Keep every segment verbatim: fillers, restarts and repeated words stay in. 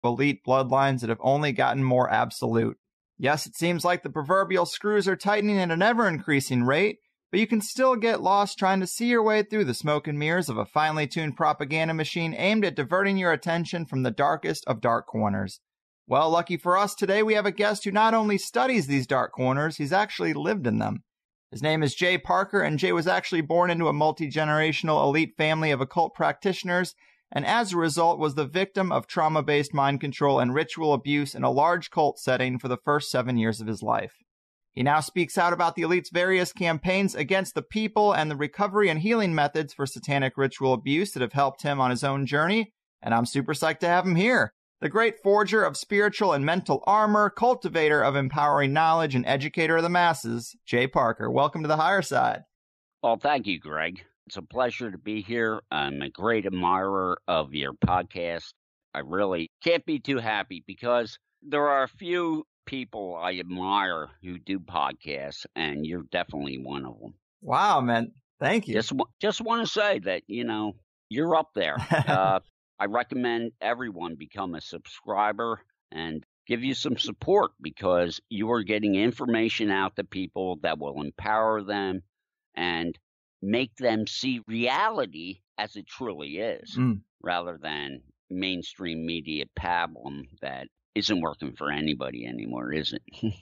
elite bloodlines that have only gotten more absolute. Yes, it seems like the proverbial screws are tightening at an ever-increasing rate, but you can still get lost trying to see your way through the smoke and mirrors of a finely tuned propaganda machine aimed at diverting your attention from the darkest of dark corners. Well, lucky for us, today we have a guest who not only studies these dark corners, he's actually lived in them. His name is Jay Parker, and Jay was actually born into a multi-generational elite family of occult practitioners, and as a result was the victim of trauma-based mind control and ritual abuse in a large cult setting for the first seven years of his life. He now speaks out about the elite's various campaigns against the people and the recovery and healing methods for satanic ritual abuse that have helped him on his own journey, and I'm super psyched to have him here. The great forger of spiritual and mental armor, cultivator of empowering knowledge, and educator of the masses, Jay Parker. Welcome to the Higher Side. Well, thank you, Greg. It's a pleasure to be here. I'm a great admirer of your podcast. I really can't be too happy because there are a few people I admire who do podcasts, and you're definitely one of them. Wow, man. Thank you. Just, just want to say that, you know, you're up there. uh, I recommend everyone become a subscriber and give you some support because you are getting information out to people that will empower them and make them see reality as it truly is, mm. rather than mainstream media pablum that isn't working for anybody anymore, is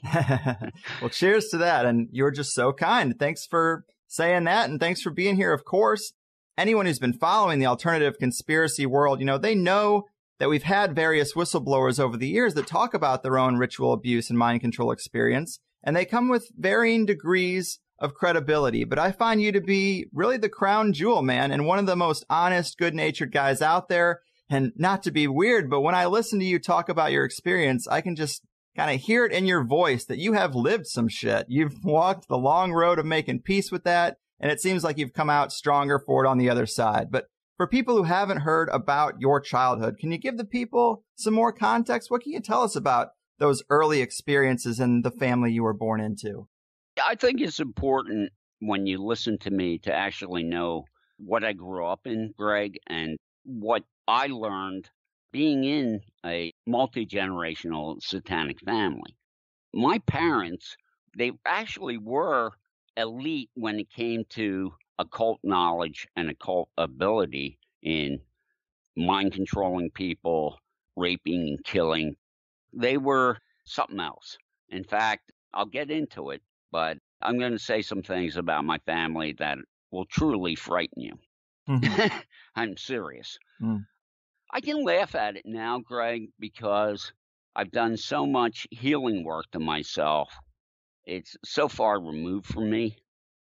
it? Well, cheers to that. And you're just so kind. Thanks for saying that. And thanks for being here, of course. Anyone who's been following the alternative conspiracy world, you know, they know that we've had various whistleblowers over the years that talk about their own ritual abuse and mind control experience, and they come with varying degrees of credibility. But I find you to be really the crown jewel, man, and one of the most honest, good-natured guys out there. And not to be weird, but when I listen to you talk about your experience, I can just kind of hear it in your voice that you have lived some shit. You've walked the long road of making peace with that. And it seems like you've come out stronger for it on the other side. But for people who haven't heard about your childhood, can you give the people some more context? What can you tell us about those early experiences and the family you were born into? I think it's important when you listen to me to actually know what I grew up in, Greg, and what I learned being in a multi-generational satanic family. My parents, they actually were elite when it came to occult knowledge and occult ability in mind controlling people, raping and killing. They were something else. In fact, I'll get into it, but I'm going to say some things about my family that will truly frighten you. Mm-hmm. I'm serious. Mm. I can laugh at it now, Greg, because I've done so much healing work to myself. It's so far removed from me.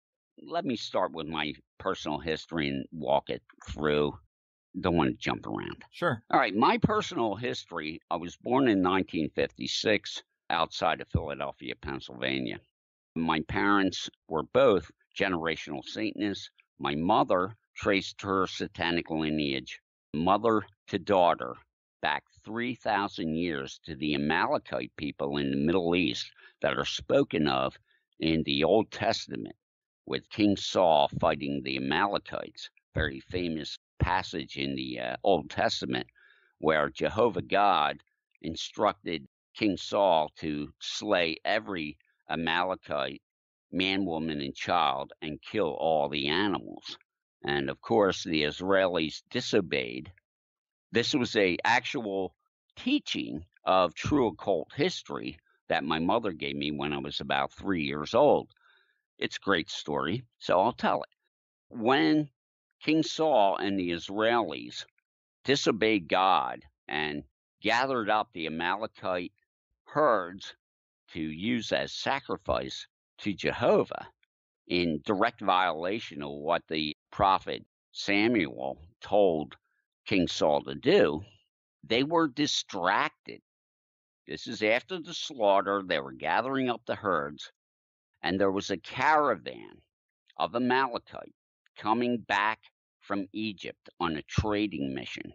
Let me start with my personal history and walk it through. Don't want to jump around. Sure. All right. My personal history, I was born in nineteen fifty-six outside of Philadelphia, Pennsylvania. My parents were both generational Satanists. My mother traced her satanic lineage, mother to daughter, back three thousand years to the Amalekite people in the Middle East that are spoken of in the Old Testament, with King Saul fighting the Amalekites. Very famous passage in the uh, Old Testament where Jehovah God instructed King Saul to slay every Amalekite, man, woman, and child, and kill all the animals. And of course, the Israelis disobeyed. This was a actual teaching of true occult history that my mother gave me when I was about three years old. It's a great story, so I'll tell it. When King Saul and the Israelis disobeyed God and gathered up the Amalekite herds to use as sacrifice to Jehovah, in direct violation of what the prophet Samuel told King Saul to do, they were distracted. This is after the slaughter. They were gathering up the herds, and there was a caravan of Amalekite coming back from Egypt on a trading mission.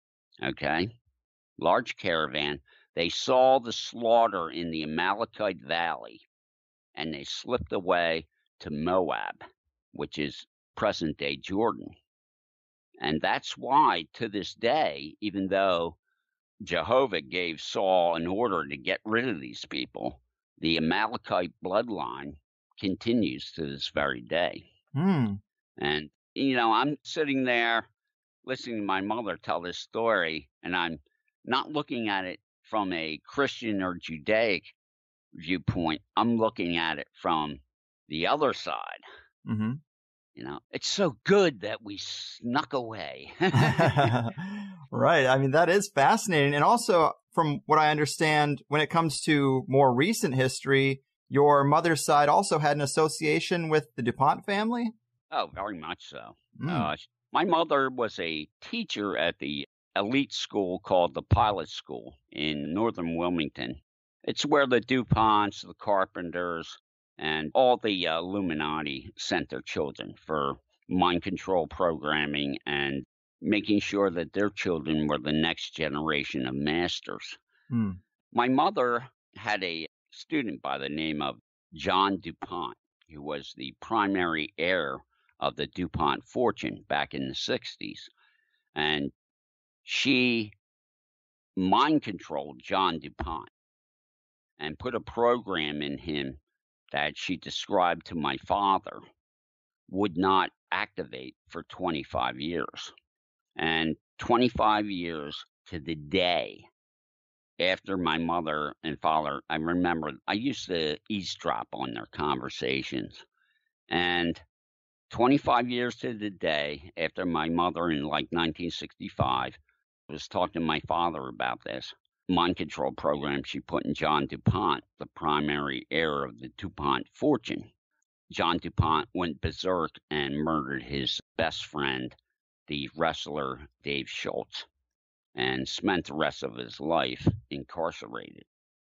Okay? Large caravan. They saw the slaughter in the Amalekite Valley, and they slipped away to Moab, which is present-day Jordan. And that's why, to this day, even though Jehovah gave Saul an order to get rid of these people, the Amalekite bloodline continues to this very day. Hmm. And, you know, I'm sitting there listening to my mother tell this story, and I'm not looking at it from a Christian or Judaic viewpoint. I'm looking at it from the other side. Mm-hmm. You know, it's so good that we snuck away. Right. I mean, that is fascinating. And also, from what I understand, when it comes to more recent history, your mother's side also had an association with the DuPont family? Oh, very much so. Mm. Uh, my mother was a teacher at the elite school called the Pilot School in northern Wilmington. It's where the DuPonts, the Carpenters, and all the uh, Illuminati sent their children for mind control programming and making sure that their children were the next generation of masters. Mm. My mother had a student by the name of John DuPont, who was the primary heir of the DuPont fortune back in the sixties. And she mind controlled John DuPont and put a program in him that she described to my father would not activate for twenty-five years. And twenty-five years to the day after my mother and father, I remember I used to eavesdrop on their conversations. And twenty-five years to the day after my mother in like nineteen sixty-five was talking to my father about this mind control program she put in John DuPont, the primary heir of the DuPont fortune. John DuPont went berserk and murdered his best friend, the wrestler Dave Schultz, and spent the rest of his life incarcerated.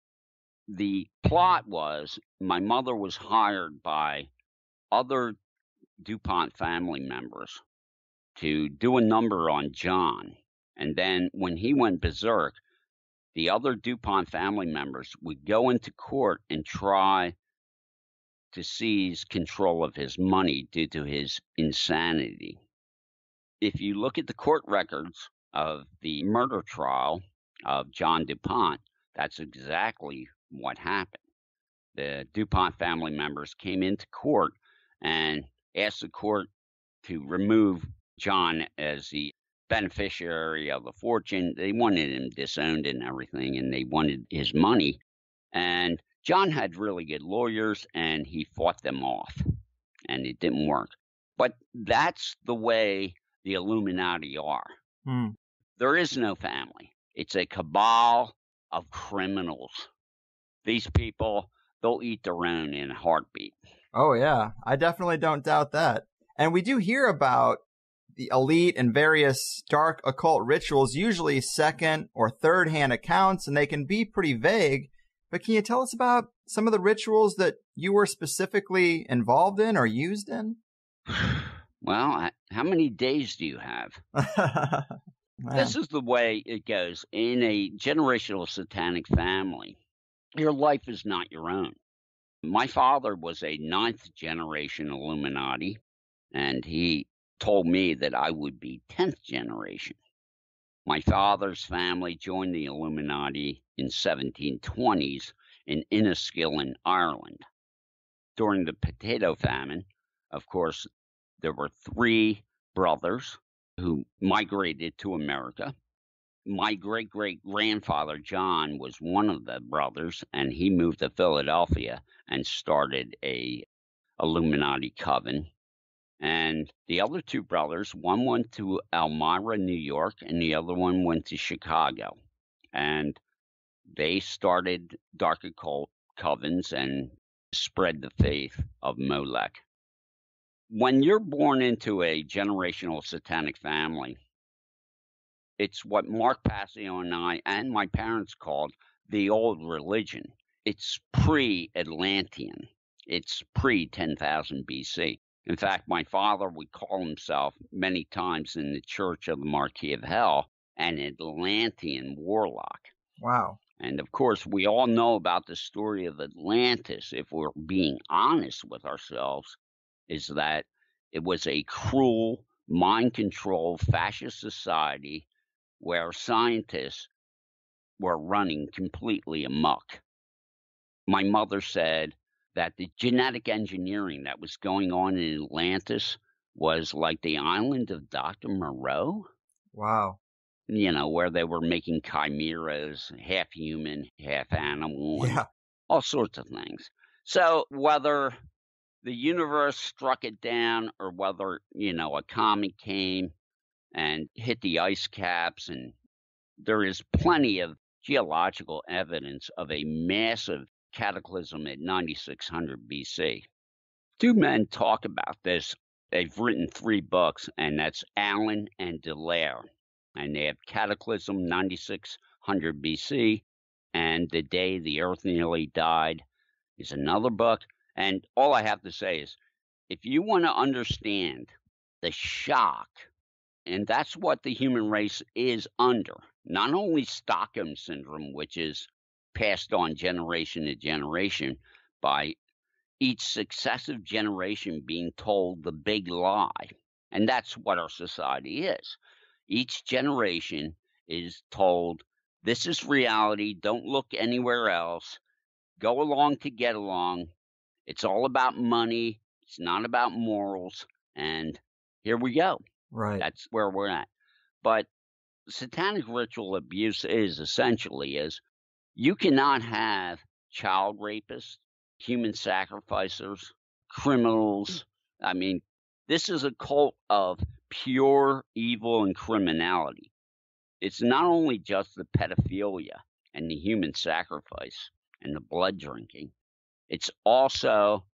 The plot was my mother was hired by other DuPont family members to do a number on John. And then when he went berserk, the other DuPont family members would go into court and try to seize control of his money due to his insanity. If you look at the court records of the murder trial of John DuPont, that's exactly what happened. The DuPont family members came into court and asked the court to remove John as the beneficiary of the fortune. They wanted him disowned and everything, and they wanted his money. And John had really good lawyers, and he fought them off, and it didn't work. But that's the way the Illuminati are. Hmm. There is no family. It's a cabal of criminals. These people, they'll eat their own in a heartbeat. Oh, yeah. I definitely don't doubt that. And we do hear about the elite and various dark occult rituals, usually second or third hand accounts, and they can be pretty vague. But can you tell us about some of the rituals that you were specifically involved in or used in? Well, how many days do you have? This is the way it goes. In a generational satanic family, your life is not your own. My father was a ninth generation Illuminati, and he told me that I would be tenth generation. My father's family joined the Illuminati in seventeen twenties in Enniskillen, Ireland. During the potato famine, of course, there were three brothers who migrated to America. My great-great-grandfather, John, was one of the brothers, and he moved to Philadelphia and started a Illuminati coven. And the other two brothers, one went to Elmira, New York, and the other one went to Chicago. And they started dark occult covens and spread the faith of Molech. When you're born into a generational satanic family, it's what Mark Passio and I and my parents called the old religion. It's pre-Atlantean. It's pre-ten thousand B C. In fact, my father would call himself many times in the Church of the Marquis of Hell an Atlantean warlock. Wow. And of course, we all know about the story of Atlantis, if we're being honest with ourselves, is that it was a cruel, mind-controlled fascist society where scientists were running completely amok. My mother said that the genetic engineering that was going on in Atlantis was like the island of Doctor Moreau. Wow. You know, where they were making chimeras, half human, half animal, and Yeah. all sorts of things. So whether the universe struck it down or whether, you know, a comet came and hit the ice caps, and there is plenty of geological evidence of a massive cataclysm at ninety-six hundred B C. Two men talk about this. They've written three books, and that's Allen and Delaire. And they have Cataclysm ninety-six hundred B C, and The Day the Earth Nearly Died is another book. And all I have to say is, if you want to understand the shock, and that's what the human race is under, not only Stockholm Syndrome, which is passed on generation to generation by each successive generation being told the big lie. And that's what our society is. Each generation is told, this is reality, don't look anywhere else, go along to get along, it's all about money, it's not about morals, and here we go. Right. That's where we're at. But satanic ritual abuse is essentially is you cannot have child rapists, human sacrificers, criminals. I mean, this is a cult of pure evil and criminality. It's not only just the pedophilia and the human sacrifice and the blood drinking. It's also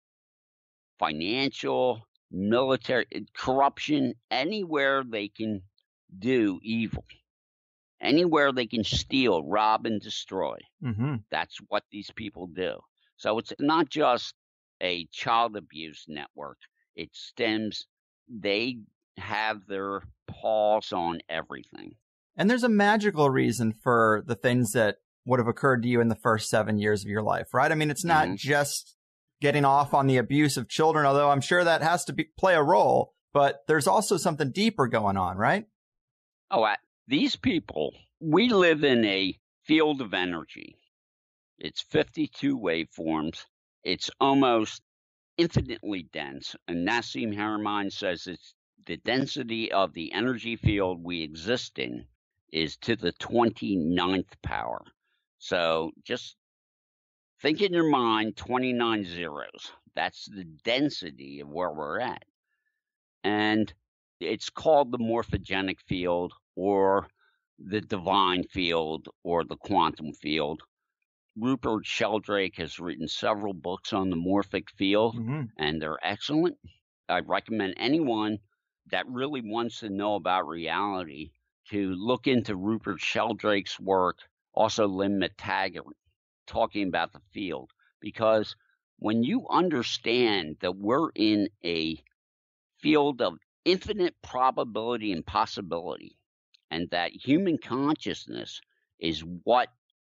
financial, military, corruption, anywhere they can do evil. Anywhere they can steal, rob, and destroy. Mm-hmm. That's what these people do. So it's not just a child abuse network. It stems, they have their paws on everything. And there's a magical reason for the things that would have occurred to you in the first seven years of your life, right? I mean, it's not mm-hmm. just getting off on the abuse of children, although I'm sure that has to be, play a role, but there's also something deeper going on, right? Oh, I, these people, we live in a field of energy. It's fifty-two waveforms. It's almost infinitely dense. And Nassim Haramein says it's the density of the energy field we exist in is to the twenty-ninth power. So just think in your mind, twenty-nine zeros. That's the density of where we're at. And it's called the morphogenic field or the divine field or the quantum field. Rupert Sheldrake has written several books on the morphic field, mm-hmm. and they're excellent. I recommend anyone that really wants to know about reality to look into Rupert Sheldrake's work, also Lynn McTaggart, talking about the field. Because when you understand that we're in a field of infinite probability and possibility, and that human consciousness is what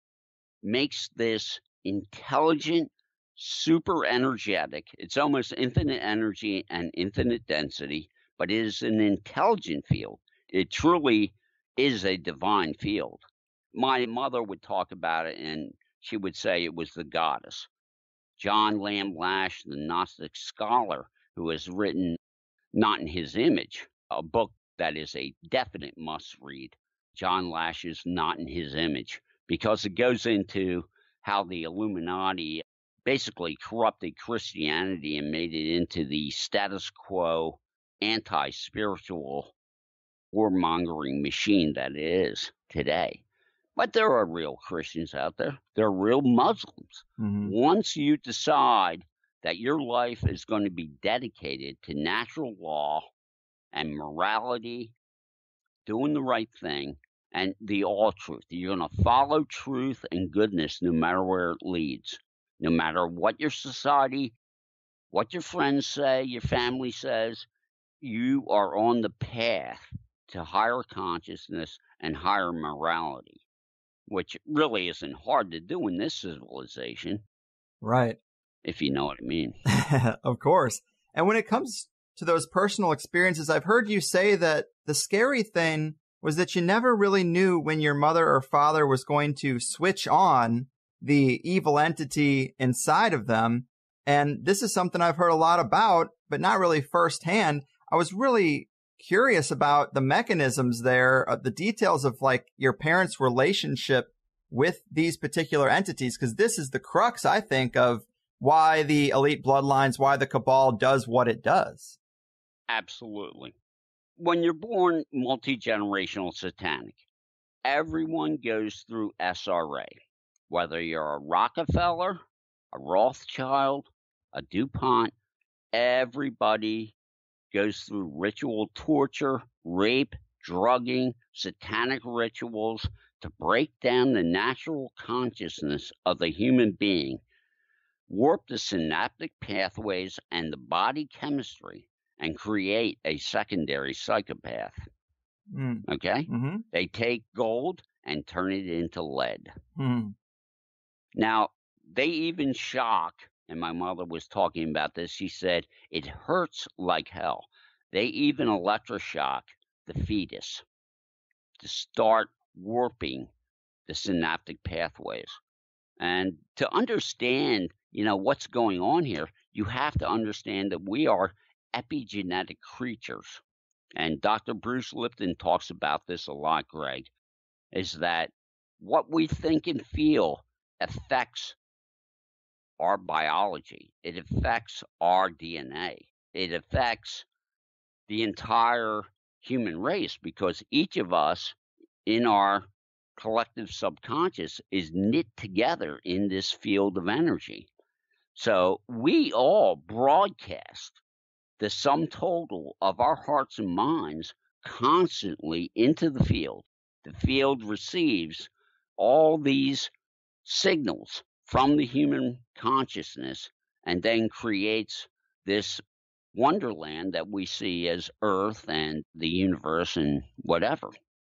makes this intelligent, super energetic. It's almost infinite energy and infinite density, but it is an intelligent field. It truly is a divine field. My mother would talk about it, and she would say it was the goddess. John Lamb Lash, the Gnostic scholar, who has written Not in His Image, a book that is a definite must-read. John Lash's Not in His Image, because it goes into how the Illuminati basically corrupted Christianity and made it into the status quo, anti-spiritual, warmongering machine that it is today. But there are real Christians out there. There are real Muslims. Mm-hmm. Once you decide that your life is going to be dedicated to natural law and morality, doing the right thing, and the all truth. You're going to follow truth and goodness no matter where it leads. No matter what your society, what your friends say, your family says, you are on the path to higher consciousness and higher morality, which really isn't hard to do in this civilization. Right. If you know what I mean. Of course. And when it comes to those personal experiences, I've heard you say that the scary thing was that you never really knew when your mother or father was going to switch on the evil entity inside of them. And this is something I've heard a lot about, but not really firsthand. I was really curious about the mechanisms there, uh, the details of like your parents' relationship with these particular entities, because this is the crux, I think, of why the elite bloodlines, why the cabal does what it does. Absolutely. When you're born multi-generational satanic, everyone goes through S R A. Whether you're a Rockefeller, a Rothschild, a DuPont, everybody goes through ritual torture, rape, drugging, satanic rituals to break down the natural consciousness of the human being, warp the synaptic pathways and the body chemistry, and create a secondary psychopath. Mm. Okay? Mm-hmm. They take gold and turn it into lead. Mm. Now, they even shock, and my mother was talking about this, she said, it hurts like hell. They even electroshock the fetus to start warping the synaptic pathways. And to understand, you know, what's going on here, you have to understand that we are epigenetic creatures. And Doctor Bruce Lipton talks about this a lot, Greg, is that what we think and feel affects our biology. It affects our D N A. It affects the entire human race, because each of us in our collective subconscious is knit together in this field of energy. So we all broadcast the sum total of our hearts and minds constantly into the field. The field receives all these signals from the human consciousness and then creates this wonderland that we see as Earth and the universe and whatever.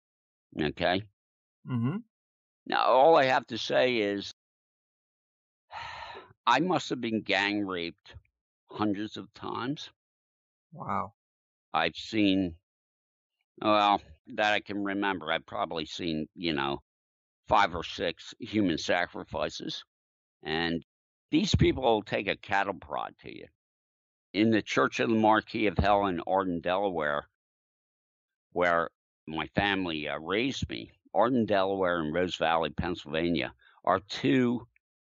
Okay? Mm-hmm. Now, all I have to say is I must have been gang raped hundreds of times. Wow. I've seen, well, that I can remember, I've probably seen, you know, five or six human sacrifices. And these people will take a cattle prod to you. In the Church of the Marquis of Hell in Arden, Delaware, where my family uh, raised me, Arden, Delaware, and Rose Valley, Pennsylvania, are two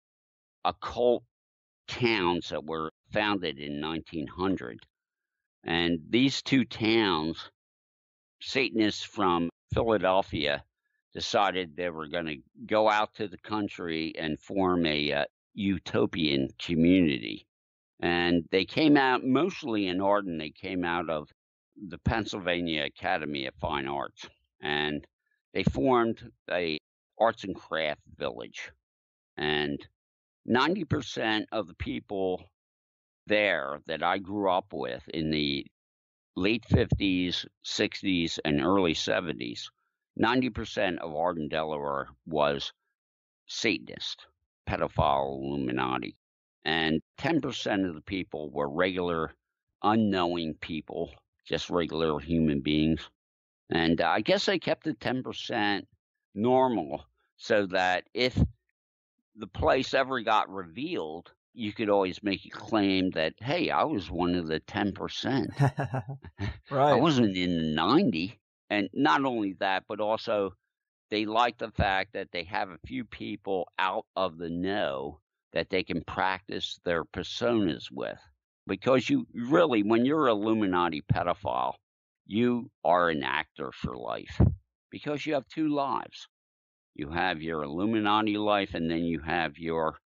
occult towns that were founded in nineteen hundred. And these two towns, Satanists from Philadelphia decided they were going to go out to the country and form a uh, utopian community. And they came out, mostly in Arden, they came out of the Pennsylvania Academy of Fine Arts. And they formed a arts and craft village. And ninety percent of the people there that I grew up with in the late fifties, sixties, and early seventies, ninety percent of Arden, Delaware was Satanist, pedophile, Illuminati. And ten percent of the people were regular, unknowing people, just regular human beings. And uh, I guess I kept the ten percent normal so that if the place ever got revealed, you could always make a claim that, hey, I was one of the ten percent. Right. I wasn't in the ninety. And not only that, but also they like the fact that they have a few people out of the know that they can practice their personas with. Because you really, when you're an Illuminati pedophile, you are an actor for life. Because you have two lives. You have your Illuminati life, and then you have your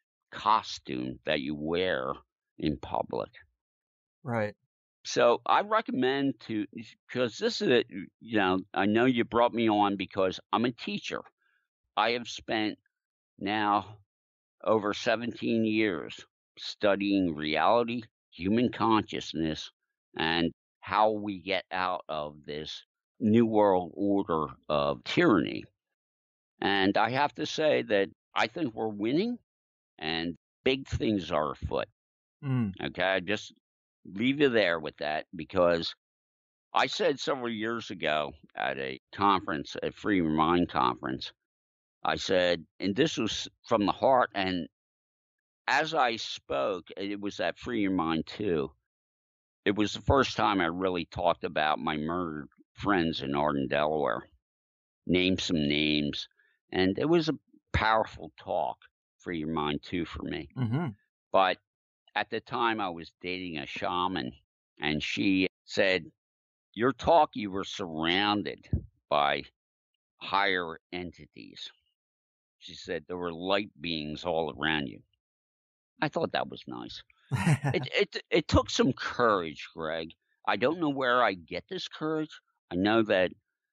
costume that you wear in public. Right. So I recommend to, because this is, a, you know, I know you brought me on because I'm a teacher. I have spent now over seventeen years studying reality, human consciousness, and how we get out of this new world order of tyranny. And I have to say that I think we're winning and big things are afoot. Mm. Okay, I just leave you there with that, because I said several years ago at a conference, a Free Your Mind conference, I said, and this was from the heart, and as I spoke, it was at Free Your Mind too. It was the first time I really talked about my murdered friends in Arden, Delaware, named some names, and it was a powerful talk, Free Your Mind too, for me. Mm-hmm. But at the time, I was dating a shaman, and she said, your talk, you were surrounded by higher entities. She said there were light beings all around you. I thought that was nice. it, it it took some courage, Greg. I don't know where I get this courage. I know that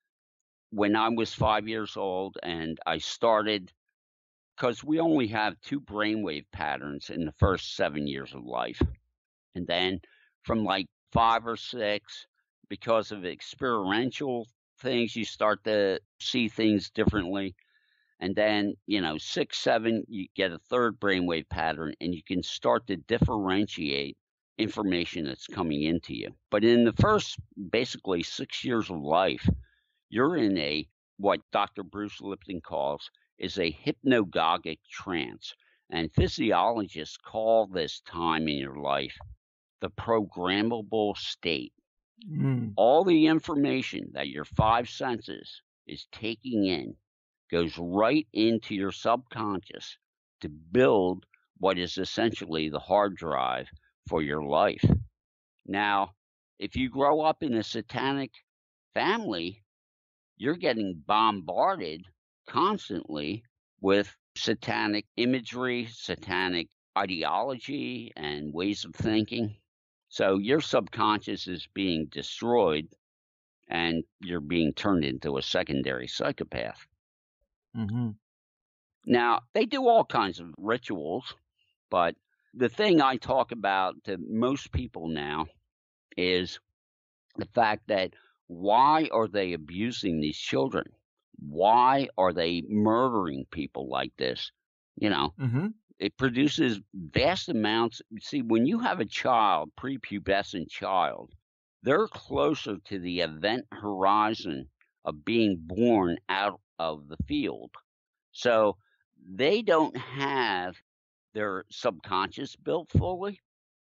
when I was five years old and I started, because we only have two brainwave patterns in the first seven years of life. And then from like five or six, because of experiential things, you start to see things differently. And then, you know, six, seven, you get a third brainwave pattern, and you can start to differentiate information that's coming into you. But in the first, basically, six years of life, you're in a, what Doctor Bruce Lipton calls, is a hypnagogic trance. And physiologists call this time in your life the programmable state. Mm. All the information that your five senses is taking in goes right into your subconscious to build what is essentially the hard drive for your life. Now, if you grow up in a satanic family, you're getting bombarded constantly with satanic imagery, satanic ideology, and ways of thinking. So your subconscious is being destroyed, and you're being turned into a secondary psychopath. Mm-hmm. Now, they do all kinds of rituals, but the thing I talk about to most people now is the fact that why are they abusing these children? Why are they murdering people like this? You know, Mm-hmm. it produces vast amounts. See, when you have a child, prepubescent child, they're closer to the event horizon of being born out of the field. So they don't have their subconscious built fully.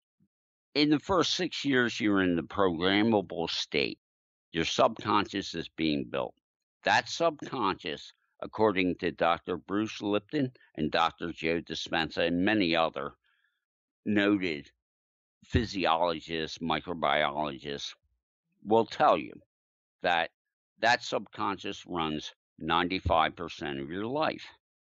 In the first six years, you're in the programmable state. Your subconscious is being built. That subconscious, according to Doctor Bruce Lipton and Doctor Joe Dispenza and many other noted physiologists, microbiologists, will tell you that that subconscious runs ninety-five percent of your life.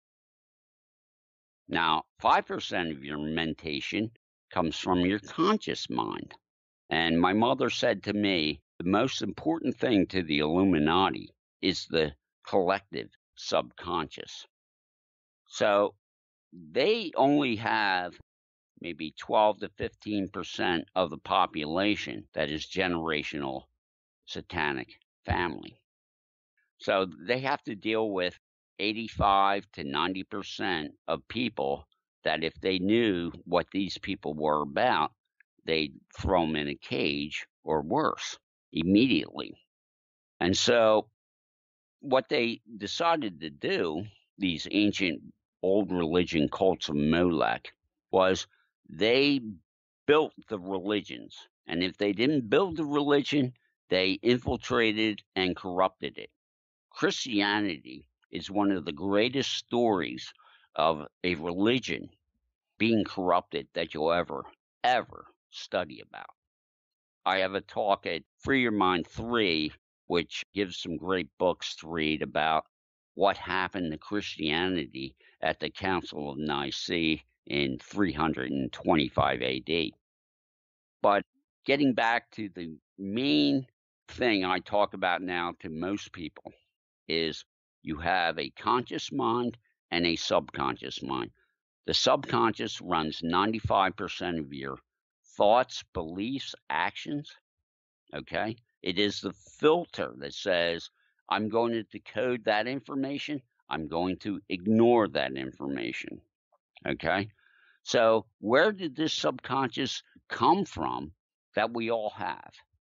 Now, five percent of your mentation comes from your conscious mind. And my mother said to me, the most important thing to the Illuminati is the collective subconscious. So they only have maybe twelve to fifteen percent of the population that is generational satanic family. So they have to deal with eighty-five to ninety percent of people that if they knew what these people were about, they'd throw them in a cage or worse immediately. And so what they decided to do, these ancient old religion cults of Molech, was they built the religions. And if they didn't build the religion, they infiltrated and corrupted it. Christianity is one of the greatest stories of a religion being corrupted that you'll ever, ever study about. I have a talk at Free Your Mind three, which gives some great books to read about what happened to Christianity at the Council of Nicaea in three twenty-five A D. But getting back to the main thing I talk about now to most people is you have a conscious mind and a subconscious mind. The subconscious runs ninety-five percent of your thoughts, beliefs, actions, okay? It is the filter that says, I'm going to decode that information. I'm going to ignore that information, okay? So where did this subconscious come from that we all have?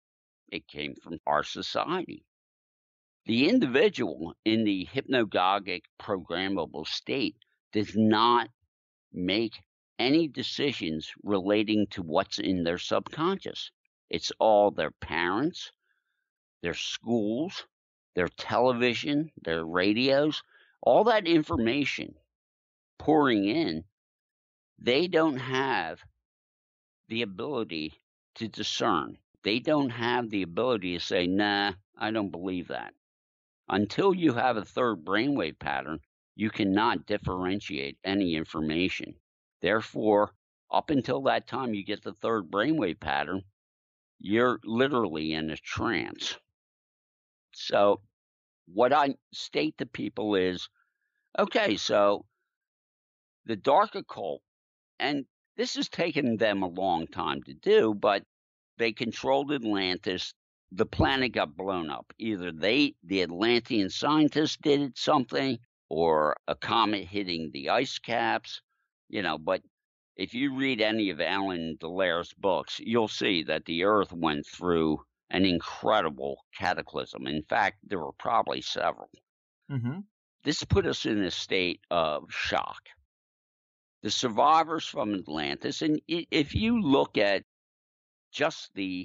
It came from our society. The individual in the hypnagogic programmable state does not make any decisions relating to what's in their subconscious. It's all their parents, their schools, their television, their radios, all that information pouring in. They don't have the ability to discern. They don't have the ability to say, nah, I don't believe that. Until you have a third brainwave pattern, you cannot differentiate any information. Therefore, up until that time you get the third brainwave pattern, you're literally in a trance. So what I state to people is, okay, so the dark occult, and this has taken them a long time to do, but they controlled Atlantis. The planet got blown up. Either they, the Atlantean scientists, did something, or a comet hitting the ice caps, you know. But if you read any of Alan Dallaire's books, you'll see that the Earth went through an incredible cataclysm. In fact, there were probably several. Mm-hmm. This put us in a state of shock. The survivors from Atlantis, and if you look at just the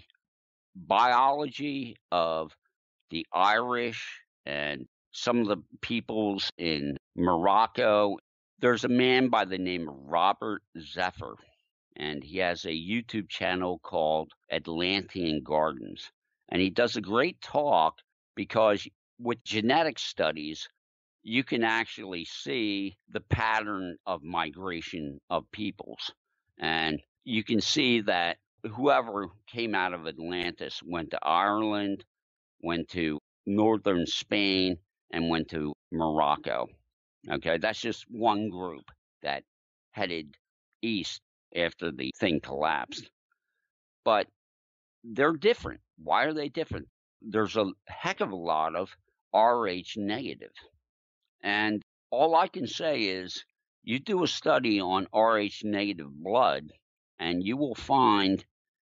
biology of the Irish and some of the peoples in Morocco, there's a man by the name of Robert Zephyr, and he has a YouTube channel called Atlantean Gardens. And he does a great talk because with genetic studies, you can actually see the pattern of migration of peoples. And you can see that whoever came out of Atlantis went to Ireland, went to northern Spain, and went to Morocco. Okay, that's just one group that headed east after the thing collapsed. But they're different. Why are they different? There's a heck of a lot of R H negative. And all I can say is you do a study on R H negative blood, and you will find,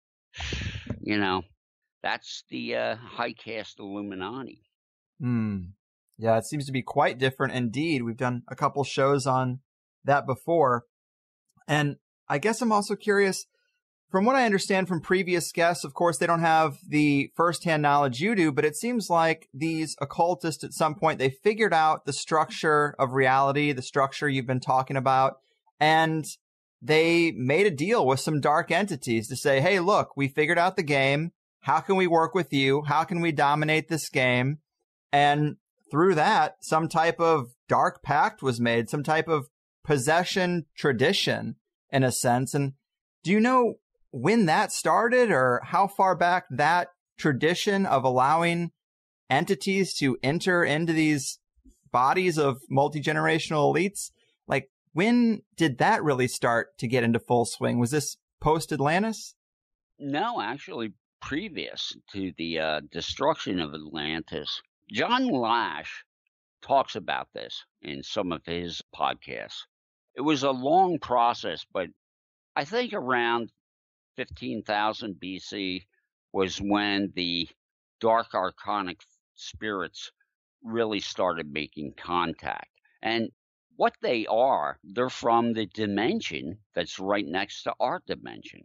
you know, that's the uh, high caste Illuminati. Hmm. Yeah, it seems to be quite different indeed. We've done a couple shows on that before. And I guess I'm also curious, from what I understand from previous guests, of course, they don't have the firsthand knowledge you do, but it seems like these occultists at some point, they figured out the structure of reality, the structure you've been talking about, and they made a deal with some dark entities to say, hey, look, we figured out the game. How can we work with you? How can we dominate this game? And through that, some type of dark pact was made, some type of possession tradition, in a sense. And do you know when that started, or how far back that tradition of allowing entities to enter into these bodies of multi-generational elites, like when did that really start to get into full swing? Was this post-Atlantis? No, actually previous to the uh, destruction of Atlantis. John Lash talks about this in some of his podcasts. It was a long process, but I think around fifteen thousand B C was when the dark arcanic spirits really started making contact. And what they are, they're from the dimension that's right next to our dimension.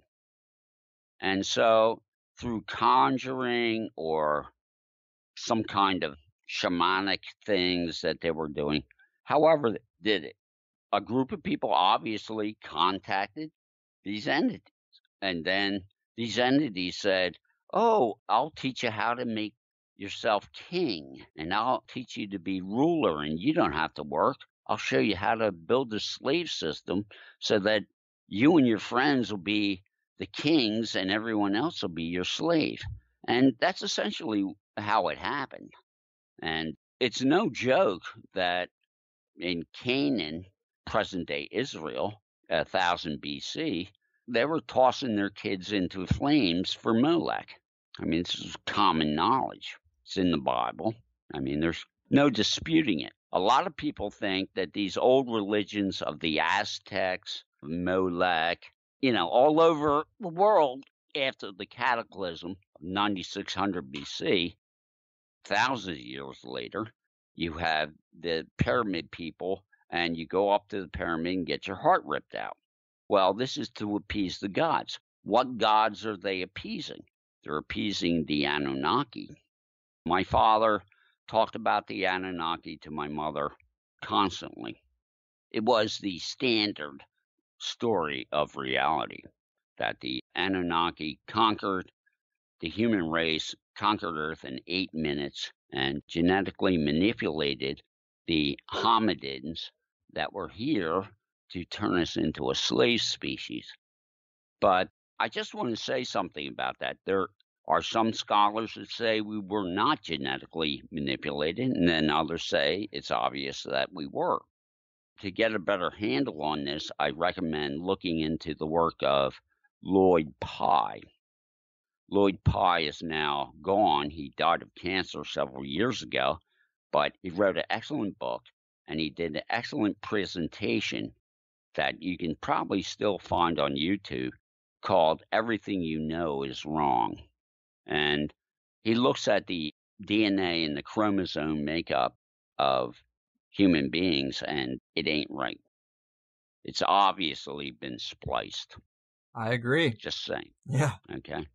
And so through conjuring or some kind of shamanic things that they were doing, however they did it, a group of people obviously contacted these entities. And then these entities said, oh, I'll teach you how to make yourself king, and I'll teach you to be ruler, and you don't have to work. I'll show you how to build a slave system so that you and your friends will be the kings and everyone else will be your slave. And that's essentially how it happened. And it's no joke that in Canaan, present-day Israel, one thousand B C, they were tossing their kids into flames for Molech. I mean, this is common knowledge. It's in the Bible. I mean, there's no disputing it. A lot of people think that these old religions of the Aztecs, Molech, you know, all over the world after the cataclysm of ninety-six hundred B C, thousands of years later, you have the pyramid people, and you go up to the pyramid and get your heart ripped out. Well, this is to appease the gods. What gods are they appeasing? They're appeasing the Anunnaki. My father talked about the Anunnaki to my mother constantly. It was the standard story of reality that the Anunnaki conquered the human race, conquered Earth in eight minutes, and genetically manipulated the hominins that were here to turn us into a slave species. But I just want to say something about that. There are some scholars that say we were not genetically manipulated, and then others say it's obvious that we were. To get a better handle on this, I recommend looking into the work of Lloyd Pye. Lloyd Pye is now gone. He died of cancer several years ago, but he wrote an excellent book, and he did an excellent presentation that you can probably still find on YouTube called Everything You Know Is Wrong. And he looks at the D N A and the chromosome makeup of human beings, and it ain't right. It's obviously been spliced. I agree. Just saying. Yeah. Okay.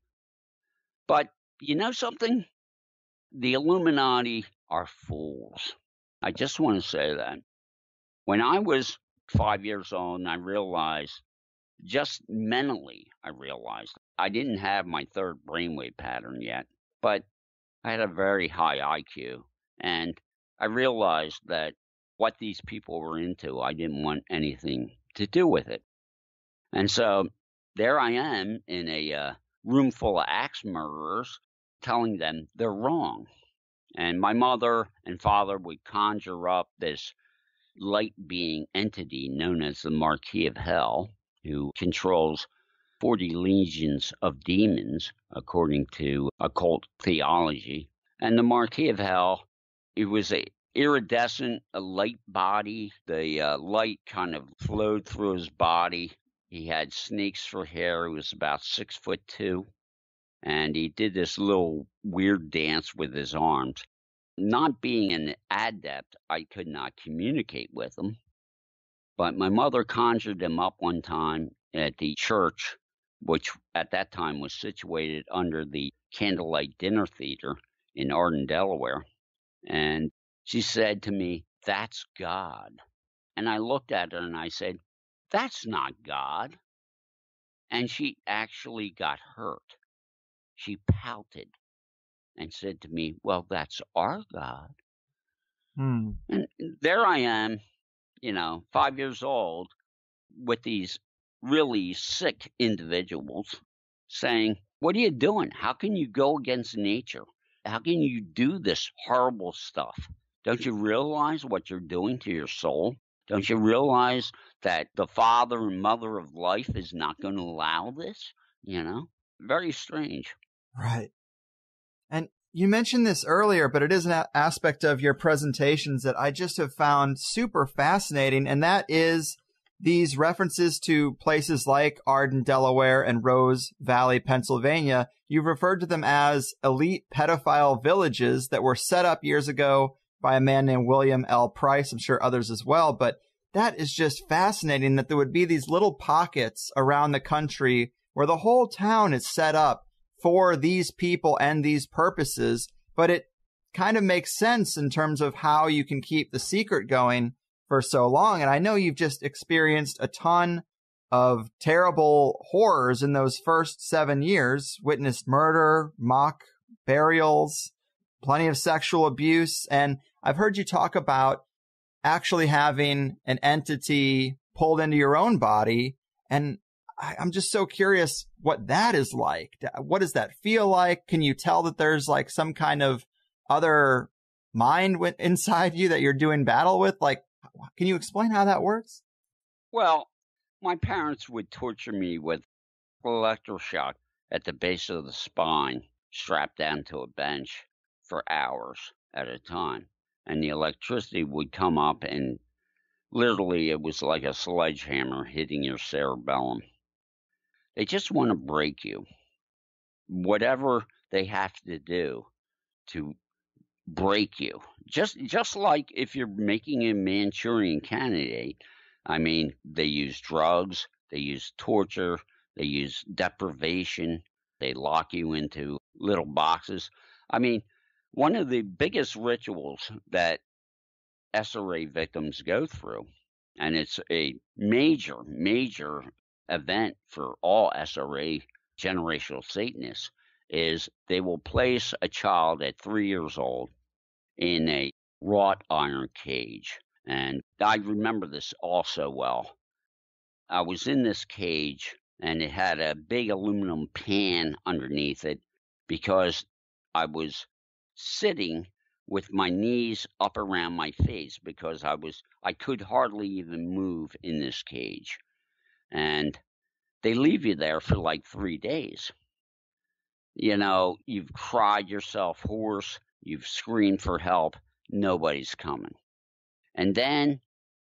But you know something? The Illuminati are fools. I just want to say that. When I was five years old and I realized, just mentally, I realized I didn't have my third brainwave pattern yet, but I had a very high I Q. And I realized that what these people were into, I didn't want anything to do with it. And so there I am in a uh, room full of axe murderers telling them they're wrong. And my mother and father would conjure up this light being entity known as the Marquis of Hell, who controls forty legions of demons, according to occult theology. And the Marquis of Hell, it was a iridescent, a light body. The uh, light kind of flowed through his body. He had snakes for hair. He was about six foot two. And he did this little weird dance with his arms. Not being an adept, I could not communicate with him. But my mother conjured him up one time at the church, which at that time was situated under the Candlelight Dinner Theater in Arden, Delaware. And she said to me, "That's God." And I looked at her and I said, "That's not God." And she actually got hurt. She pouted and said to me, "Well, that's our God." Hmm. And there I am, you know, five years old with these really sick individuals saying, "What are you doing? How can you go against nature? How can you do this horrible stuff? Don't you realize what you're doing to your soul? Don't you realize that the father and mother of life is not going to allow this?" You know, very strange. Right. And you mentioned this earlier, but it is an a- aspect of your presentations that I just have found super fascinating, and that is these references to places like Arden, Delaware, and Rose Valley, Pennsylvania. You've referred to them as elite pedophile villages that were set up years ago by a man named William L. Price. I'm sure others as well, but that is just fascinating that there would be these little pockets around the country where the whole town is set up for these people and these purposes, but it kind of makes sense in terms of how you can keep the secret going for so long. And I know you've just experienced a ton of terrible horrors in those first seven years, witnessed murder, mock burials, plenty of sexual abuse. And I've heard you talk about actually having an entity pulled into your own body. And I, I'm just so curious what that is like. What does that feel like? Can you tell that there's like some kind of other mind inside you that you're doing battle with? Like, can you explain how that works? Well, my parents would torture me with electroshock at the base of the spine, strapped down to a bench for hours at a time. And the electricity would come up, and literally it was like a sledgehammer hitting your cerebellum. They just want to break you. whatever they have to do to break you. Just just like if you're making a Manchurian candidate, I mean, they use drugs, they use torture, they use deprivation, they lock you into little boxes. I mean, one of the biggest rituals that S R A victims go through, and it's a major, major event for all S R A generational Satanists, is they will place a child at three years old in a wrought iron cage. And I remember this all so well. I was in this cage, and it had a big aluminum pan underneath it because I was sitting with my knees up around my face because I was I could hardly even move in this cage. And they leave you there for like three days. You know, you've cried yourself hoarse, you've screamed for help, nobody's coming. And then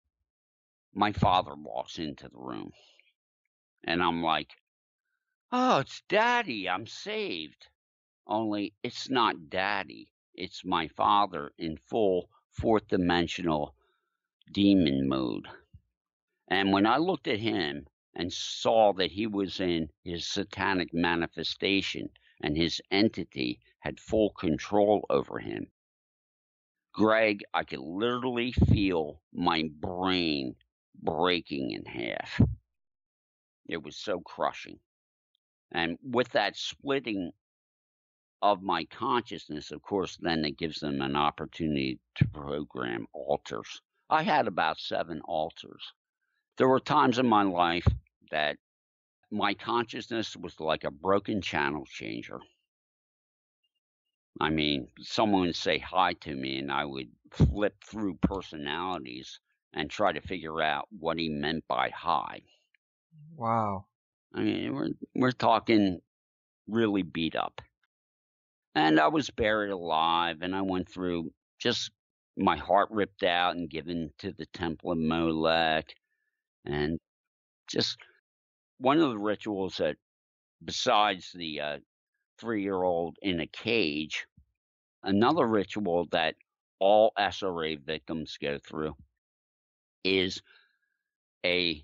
my father walks into the room, and I'm like, oh, it's Daddy, I'm saved. Only it's not Daddy, it's my father in full fourth dimensional demon mode. And when I looked at him and saw that he was in his satanic manifestation and his entity had full control over him, Greg, I could literally feel my brain breaking in half. It was so crushing. And with that splitting of my consciousness, of course, then it gives them an opportunity to program altars. I had about seven altars. There were times in my life that my consciousness was like a broken channel changer. I mean, someone would say hi to me, and I would flip through personalities and try to figure out what he meant by hi. Wow. I mean, we're we're talking really beat up. And I was buried alive, and I went through just my heart ripped out and given to the Temple of Molech. And just one of the rituals that, besides the uh, three-year-old in a cage, another ritual that all S R A victims go through is a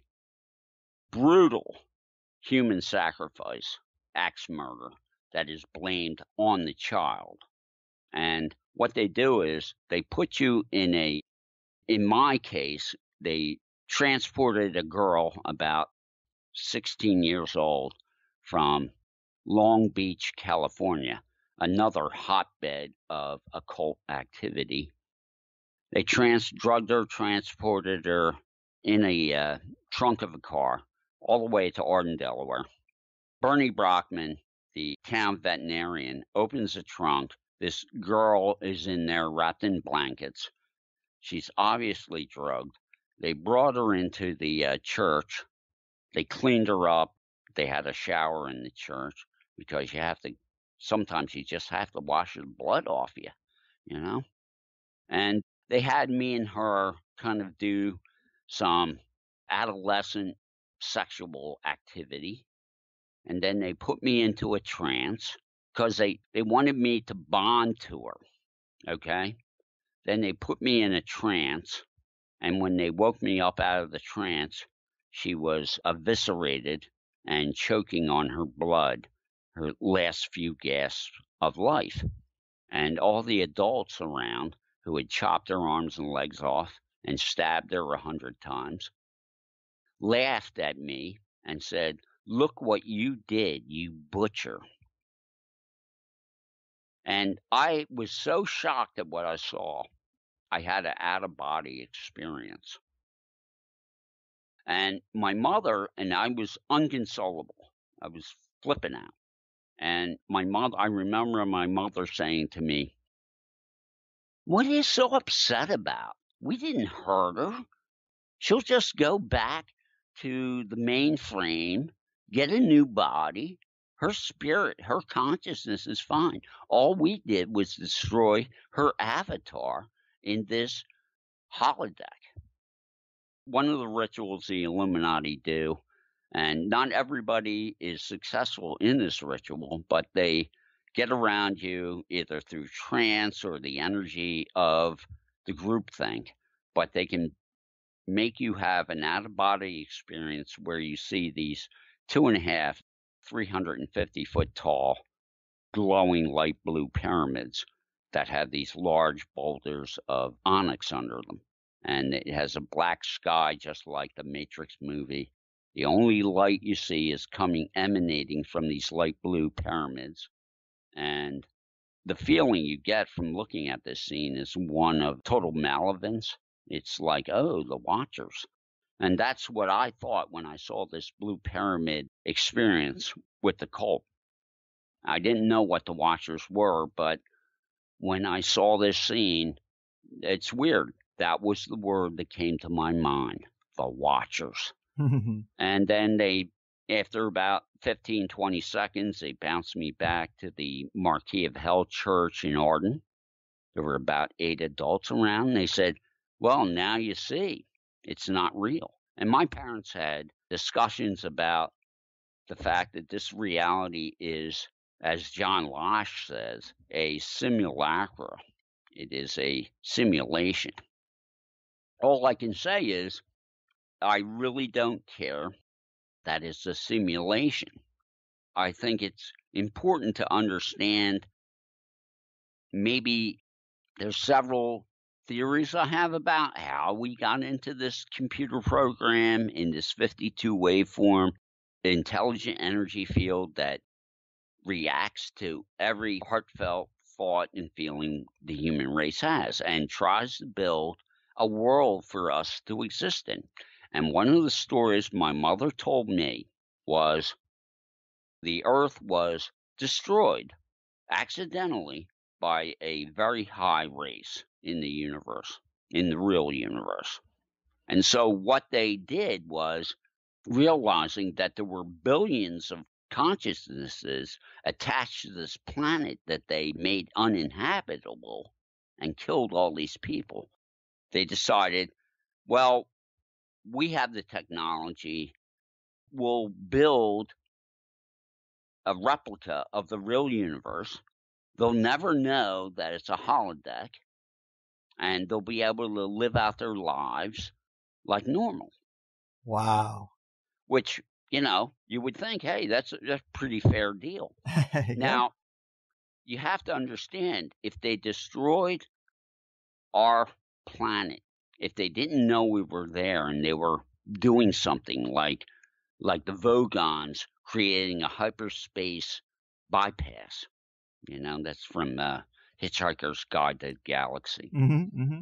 brutal human sacrifice, axe murder, that is blamed on the child. And what they do is they put you in a, in my case, they transported a girl about sixteen years old from Long Beach, California, another hotbed of occult activity. They trans drugged her, transported her in a uh, trunk of a car all the way to Arden, Delaware. Bernie Brockman, the town veterinarian, opens the trunk. This girl is in there wrapped in blankets. She's obviously drugged. They brought her into the uh, church. They cleaned her up. They had a shower in the church because you have to, sometimes you just have to wash the blood off you, you know? And they had me and her kind of do some adolescent sexual activity. And then they put me into a trance because they, they wanted me to bond to her, okay? Then they put me in a trance, and when they woke me up out of the trance, she was eviscerated and choking on her blood, her last few gasps of life. And all the adults around who had chopped her arms and legs off and stabbed her a hundred times laughed at me and said, "Look what you did, you butcher." And I was so shocked at what I saw, I had an out-of-body experience. And my mother, and I was inconsolable. I was flipping out. And my mother, I remember my mother saying to me, "What are you so upset about? We didn't hurt her. She'll just go back to the mainframe, get a new body. Her spirit, her consciousness is fine. All we did was destroy her avatar in this holodeck." One of the rituals the Illuminati do, And not everybody is successful in this ritual, but they get around you either through trance or the energy of the groupthink. But they can make you have an out-of-body experience where you see these two and a half, three hundred fifty foot tall, glowing light blue pyramids that have these large boulders of onyx under them. And it has a black sky just like the Matrix movie. The only light you see is coming, emanating from these light blue pyramids. And the feeling you get from looking at this scene is one of total malevolence. It's like, oh, the Watchers. And that's what I thought when I saw this blue pyramid experience with the cult. I didn't know what the Watchers were, but when I saw this scene, it's weird. That was the word that came to my mind, the Watchers. And then they, after about fifteen, twenty seconds, they bounced me back to the Marquis of Hell Church in Arden. There were about eight adults around. And they said, well, now you see, it's not real. And my parents had discussions about the fact that this reality is, as John Lash says, a simulacra. It is a simulation. All I can say is, I really don't care that it's a simulation. I think it's important to understand, maybe there's several theories I have about how we got into this computer program in this fifty-two waveform intelligent energy field that reacts to every heartfelt thought and feeling the human race has and tries to build a world for us to exist in. And one of the stories my mother told me was the Earth was destroyed accidentally by a very high race in the universe, in the real universe. And so what they did was, realizing that there were billions of consciousnesses attached to this planet that they made uninhabitable and killed all these people, they decided, well, we have the technology, we'll build a replica of the real universe. They'll never know that it's a holodeck, and they'll be able to live out their lives like normal. Wow. Which, you know, you would think, hey, that's a, that's a pretty fair deal. Yeah. Now, you have to understand, if they destroyed our planet, if they didn't know we were there and they were doing something like like the Vogons creating a hyperspace bypass, you know, that's from uh, Hitchhiker's Guide to the Galaxy. Mm-hmm, mm-hmm.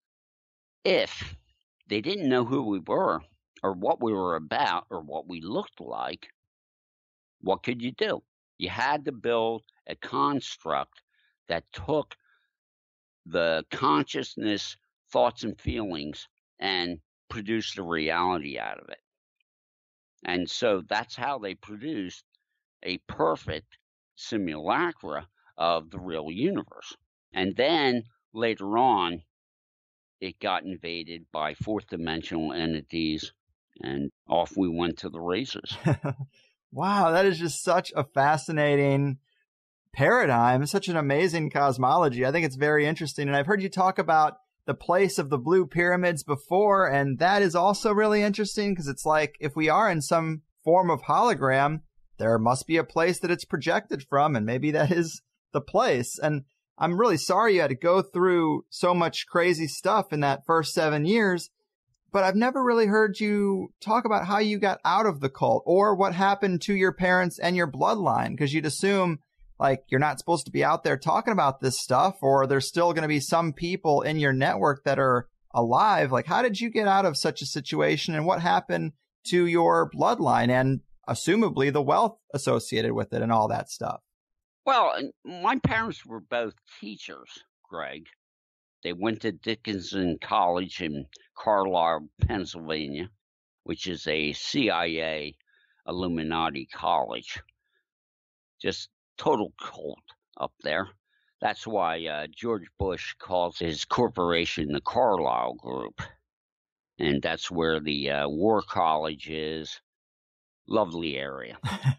If they didn't know who we were or what we were about or what we looked like, what could you do? You had to build a construct that took the consciousness, thoughts, and feelings and produced a reality out of it. And so that's how they produced a perfect simulacra of the real universe. And then later on, it got invaded by fourth dimensional entities, and off we went to the races. Wow, that is just such a fascinating paradigm, such an amazing cosmology. I think it's very interesting. And I've heard you talk about the place of the blue pyramids before, and that is also really interesting, because it's like, if we are in some form of hologram, there must be a place that it's projected from, and maybe that is the place. And I'm really sorry you had to go through so much crazy stuff in that first seven years, but I've never really heard you talk about how you got out of the cult or what happened to your parents and your bloodline, because you'd assume, like, you're not supposed to be out there talking about this stuff, or there's still going to be some people in your network that are alive. Like, how did you get out of such a situation, and what happened to your bloodline and assumably the wealth associated with it and all that stuff? Well, my parents were both teachers, Greg. They went to Dickinson College in Carlisle, Pennsylvania, which is a C I A Illuminati college. Just total cult up there. That's why uh, George Bush calls his corporation the Carlyle Group. And that's where the uh, War College is. Lovely area.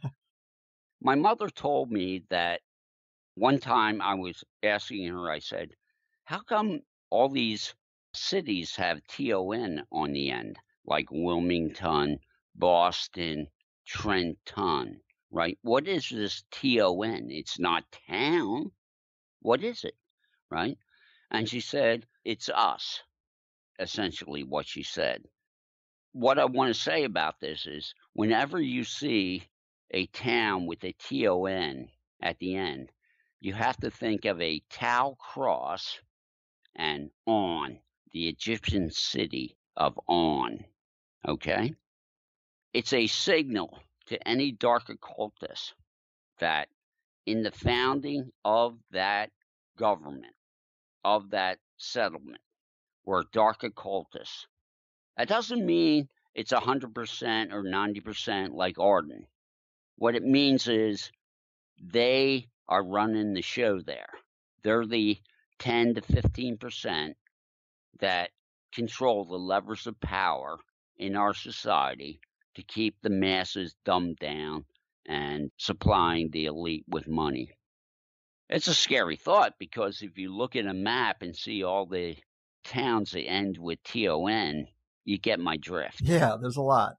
My mother told me that one time I was asking her, I said, how come all these cities have T O N on the end, like Wilmington, Boston, Trenton, right? What is this T O N? It's not town. What is it, right? And she said, it's us, essentially what she said. What I want to say about this is whenever you see a town with a T O N at the end, you have to think of a Tau cross and On, the Egyptian city of On, okay? It's a signal to any dark occultist that in the founding of that government, of that settlement, were dark occultists. That doesn't mean it's one hundred percent or ninety percent like Arden. What it means is they are running the show there. They're the ten to fifteen percent that control the levers of power in our society to keep the masses dumbed down and supplying the elite with money. It's a scary thought because if you look at a map and see all the towns that end with T O N, you get my drift. Yeah, there's a lot.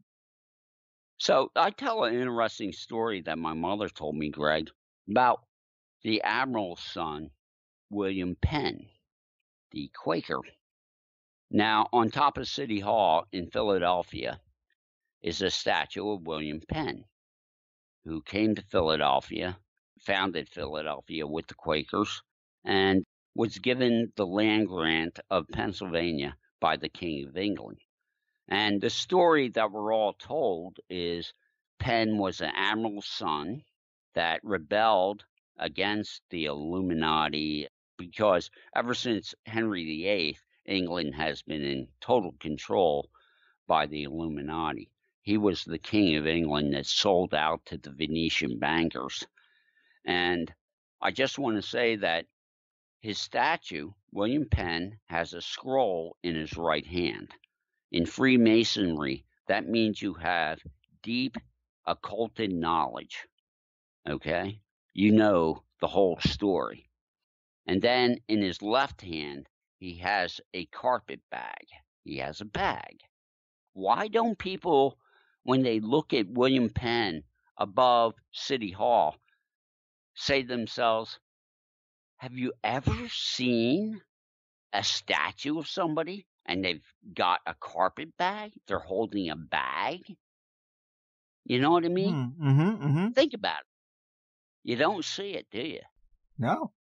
So I tell an interesting story that my mother told me, Greg, about the admiral's son, William Penn, the Quaker. Now, on top of City Hall in Philadelphia is a statue of William Penn, who came to Philadelphia, founded Philadelphia with the Quakers, and was given the land grant of Pennsylvania by the King of England. And the story that we're all told is Penn was an admiral's son that rebelled against the Illuminati because ever since Henry the Eighth, England has been in total control by the Illuminati. He was the King of England that sold out to the Venetian bankers. And I just want to say that his statue, William Penn, has a scroll in his right hand. In Freemasonry, that means you have deep occulted knowledge, okay? You know the whole story. And then in his left hand, he has a carpet bag. He has a bag. Why don't people, when they look at William Penn above City Hall, say to themselves, have you ever seen a statue of somebody and they've got a carpet bag? They're holding a bag. You know what I mean? Mm-hmm, mm-hmm. Think about it. You don't see it, do you? No.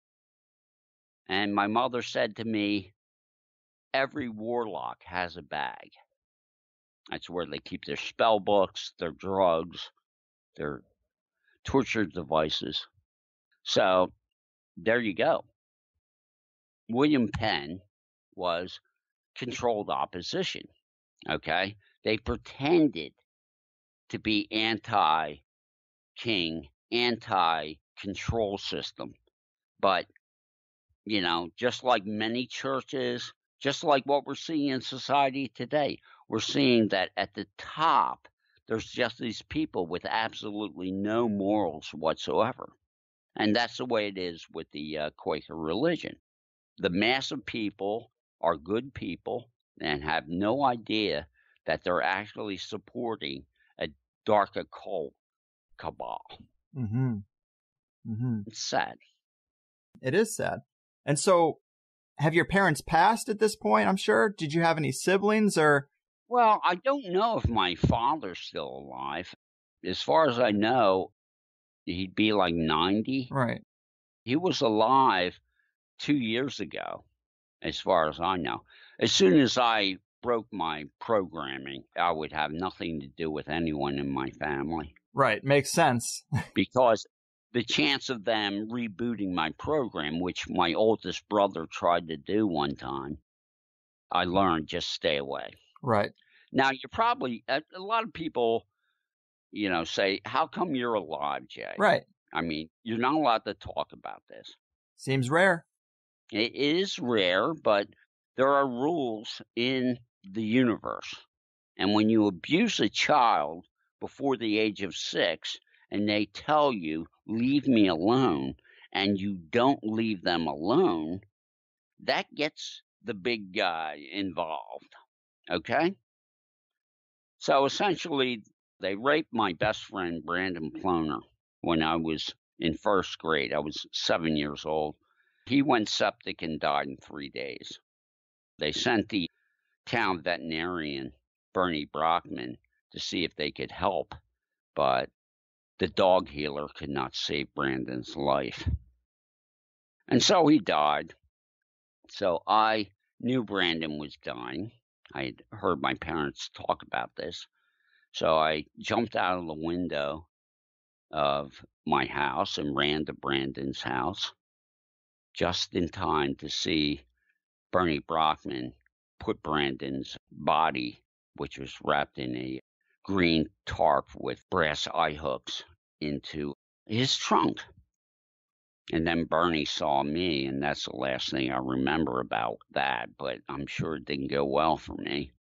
And my mother said to me, every warlock has a bag. That's where they keep their spell books, their drugs, their torture devices. So there you go. William Penn was controlled opposition, okay? They pretended to be anti-king, anti-control system. But, you know, just like many churches, just like what we're seeing in society today, we're seeing that at the top, there's just these people with absolutely no morals whatsoever. And that's the way it is with the uh, Quaker religion. The mass of people are good people and have no idea that they're actually supporting a dark occult cabal. Mm-hmm. Mm-hmm. It's sad. It is sad. And so, have your parents passed at this point, I'm sure? Did you have any siblings or? Well, I don't know if my father's still alive. As far as I know, he'd be like ninety. Right. He was alive two years ago, as far as I know. As soon as I broke my programming, I would have nothing to do with anyone in my family. Right. Makes sense. Because the chance of them rebooting my program, which my oldest brother tried to do one time, I learned just stay away. Right. Now, you're probably, a, a lot of people, you know, say, how come you're alive, Jay? Right. I mean, you're not allowed to talk about this. Seems rare. It is rare, but there are rules in the universe. And when you abuse a child before the age of six and they tell you, leave me alone, and you don't leave them alone, that gets the big guy involved, okay? So essentially, they raped my best friend, Brandon Ploner, when I was in first grade. I was seven years old. He went septic and died in three days. They sent the town veterinarian, Bernie Brockman, to see if they could help, but the dog healer could not save Brandon's life. And so he died. So I knew Brandon was dying. I had heard my parents talk about this. So I jumped out of the window of my house and ran to Brandon's house just in time to see Bernie Brockman put Brandon's body, which was wrapped in a green tarp with brass eye hooks, into his trunk. And then Bernie saw me, and that's the last thing I remember about that, but I'm sure it didn't go well for me.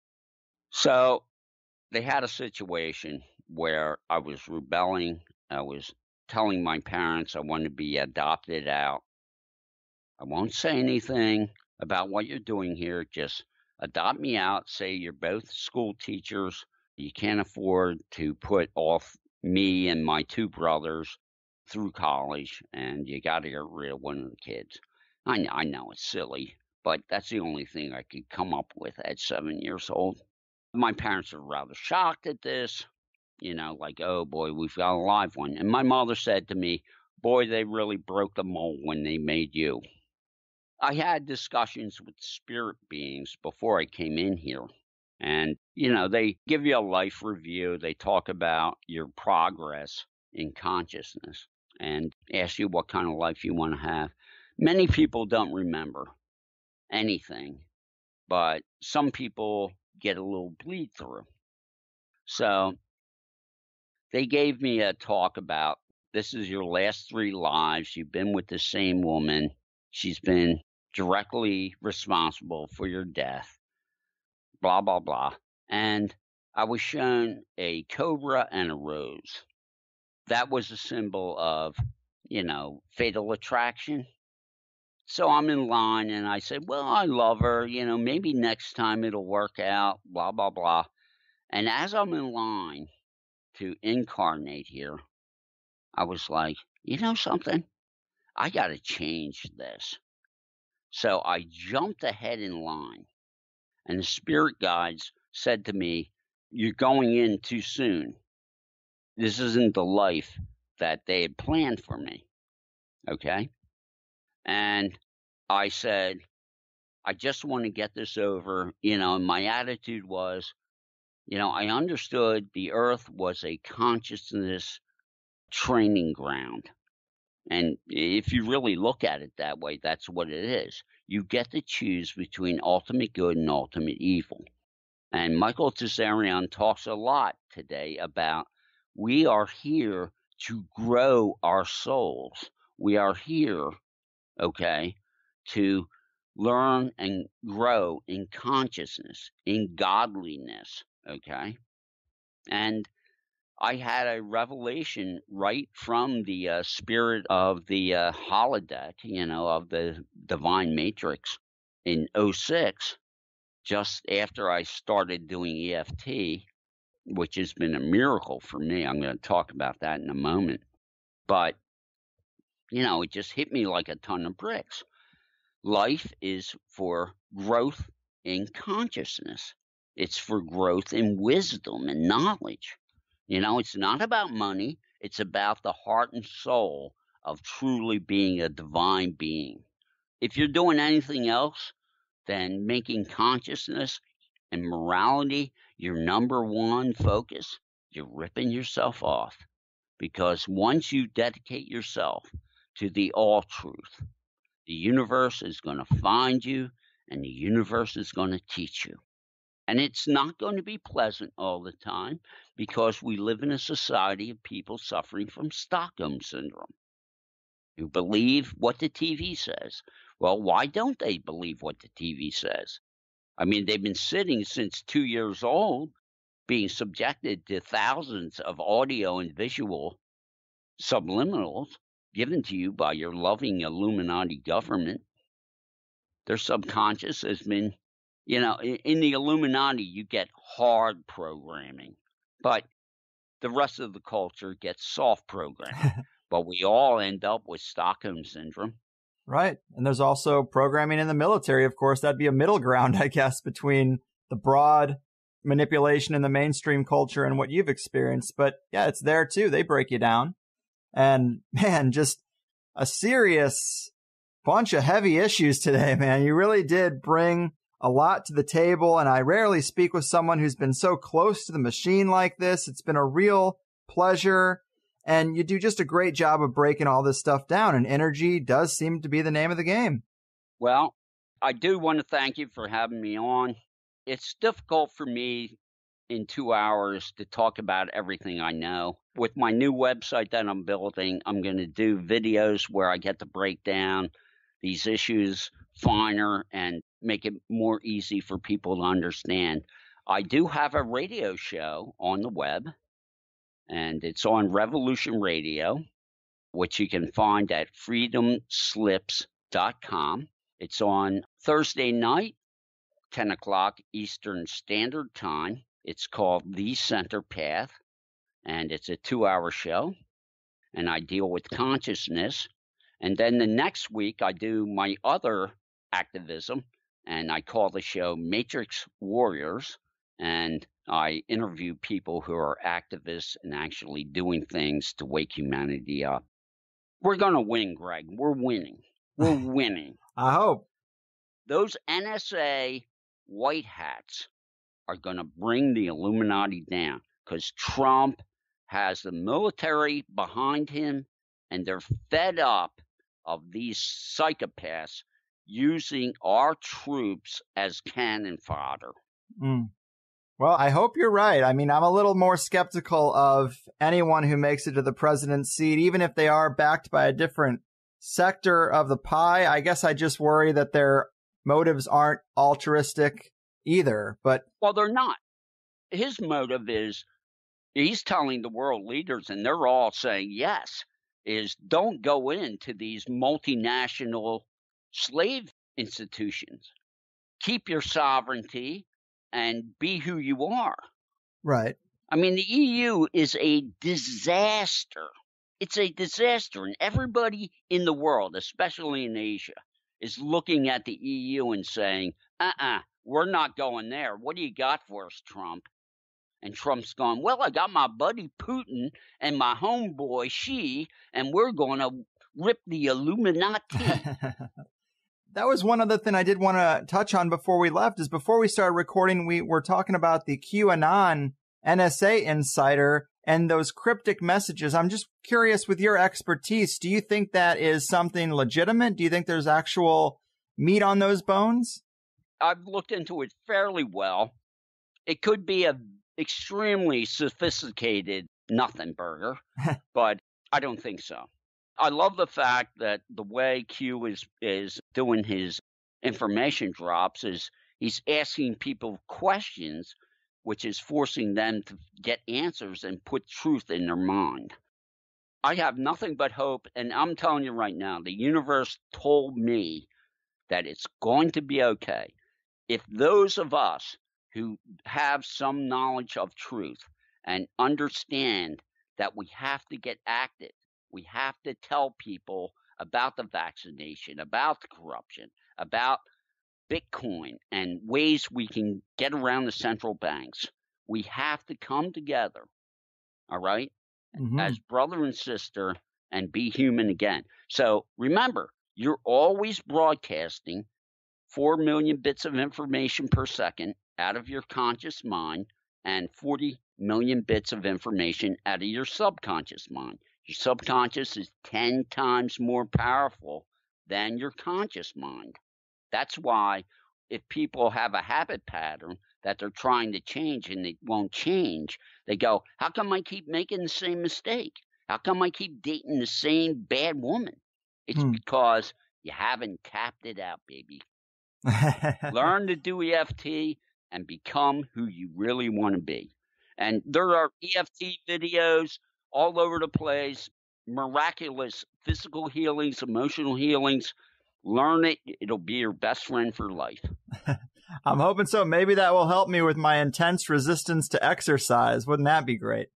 So they had a situation where I was rebelling. I was telling my parents I wanted to be adopted out. I won't say anything about what you're doing here. Just adopt me out. Say you're both school teachers. You can't afford to put off me and my two brothers through college, and you got to get rid of one of the kids. I know, I know it's silly, but that's the only thing I could come up with at seven years old. My parents were rather shocked at this, you know, like, oh boy, we've got a live one. And my mother said to me, boy, they really broke the mold when they made you. I had discussions with spirit beings before I came in here. And, you know, they give you a life review. They talk about your progress in consciousness and ask you what kind of life you want to have. Many people don't remember anything, but some people get a little bleed through. So they gave me a talk about, this is your last three lives. You've been with the same woman. She's been directly responsible for your death, blah, blah, blah. And I was shown a cobra and a rose. That was a symbol of, you know, fatal attraction. So I'm in line and I said, well, I love her. You know, maybe next time it'll work out, blah, blah, blah. And as I'm in line to incarnate here, I was like, you know something? I got to change this. So I jumped ahead in line, and the spirit guides said to me, you're going in too soon. This isn't the life that they had planned for me. Okay? And I said, I just want to get this over. You know, and my attitude was, you know, I understood the earth was a consciousness training ground. And if you really look at it that way, that's what it is. You get to choose between ultimate good and ultimate evil. And Michael Tsarion talks a lot today about we are here to grow our souls. We are here, okay, to learn and grow in consciousness, in godliness, okay? And I had a revelation right from the uh, spirit of the uh, holodeck, you know, of the divine matrix in oh six, just after I started doing E F T, which has been a miracle for me. I'm going to talk about that in a moment. But, you know, it just hit me like a ton of bricks. Life is for growth in consciousness. It's for growth in wisdom and knowledge. You know, it's not about money. It's about the heart and soul of truly being a divine being. If you're doing anything else than making consciousness and morality your number one focus, you're ripping yourself off. Because once you dedicate yourself to the all truth, the universe is going to find you and the universe is going to teach you. And it's not going to be pleasant all the time because we live in a society of people suffering from Stockholm Syndrome who believe what the T V says. Well, why don't they believe what the T V says? I mean, they've been sitting since two years old being subjected to thousands of audio and visual subliminals given to you by your loving Illuminati government. Their subconscious has been, you know, in, in the Illuminati, you get hard programming, but the rest of the culture gets soft programming. But we all end up with Stockholm Syndrome. Right. And there's also programming in the military, of course. That'd be a middle ground, I guess, between the broad manipulation in the mainstream culture and what you've experienced. But yeah, it's there too. They break you down. And man, just a serious bunch of heavy issues today, man. You really did bring a lot to the table. And I rarely speak with someone who's been so close to the machine like this. It's been a real pleasure. And you do just a great job of breaking all this stuff down. And energy does seem to be the name of the game. Well, I do want to thank you for having me on. It's difficult for me in two hours to talk about everything I know. With my new website that I'm building, I'm going to do videos where I get to break down these issues finer and make it more easy for people to understand. I do have a radio show on the web, and it's on Revolution Radio, which you can find at freedom slips dot com. It's on Thursday night, ten o'clock Eastern Standard Time. It's called The Center Path, and it's a two-hour show, and I deal with consciousness. And then the next week, I do my other activism, and I call the show Matrix Warriors, and I interview people who are activists and actually doing things to wake humanity up. We're going to win, Greg. We're winning. We're winning. I hope. Those N S A white hats are going to bring the Illuminati down because Trump has the military behind him, and they're fed up of these psychopaths using our troops as cannon fodder. Mm. Well, I hope you're right. I mean, I'm a little more skeptical of anyone who makes it to the president's seat, even if they are backed by a different sector of the pie. I guess I just worry that their motives aren't altruistic either. But well, they're not. His motive is, he's telling the world leaders, and they're all saying yes, is don't go into these multinational slave institutions. Keep your sovereignty and be who you are. Right. I mean, the E U is a disaster. It's a disaster. And everybody in the world, especially in Asia, is looking at the E U and saying, uh-uh, we're not going there. What do you got for us, Trump? And Trump's going, well, I got my buddy Putin and my homeboy Xi, and we're going to rip the Illuminati. That was one other thing I did want to touch on before we left, is before we started recording, we were talking about the QAnon N S A insider and those cryptic messages. I'm just curious, with your expertise, do you think that is something legitimate? Do you think there's actual meat on those bones? I've looked into it fairly well. It could be a extremely sophisticated nothing burger, but I don't think so. I love the fact that the way Q is is doing his information drops is he's asking people questions, which is forcing them to get answers and put truth in their mind. I have nothing but hope, and I'm telling you right now, the universe told me that it's going to be okay. If those of us who have some knowledge of truth and understand that we have to get active, we have to tell people about the vaccination, about the corruption, about Bitcoin and ways we can get around the central banks. We have to come together, all right, mm-hmm. as brother and sister and be human again. So remember, you're always broadcasting four million bits of information per second out of your conscious mind and forty million bits of information out of your subconscious mind. Your subconscious is ten times more powerful than your conscious mind. That's why if people have a habit pattern that they're trying to change and they won't change, they go, how come I keep making the same mistake? How come I keep dating the same bad woman? It's hmm. because you haven't tapped it out, baby. Learn to do E F T and become who you really want to be. And there are E F T videos all over the place, miraculous physical healings, emotional healings. Learn it. It'll be your best friend for life. I'm hoping so. Maybe that will help me with my intense resistance to exercise. Wouldn't that be great?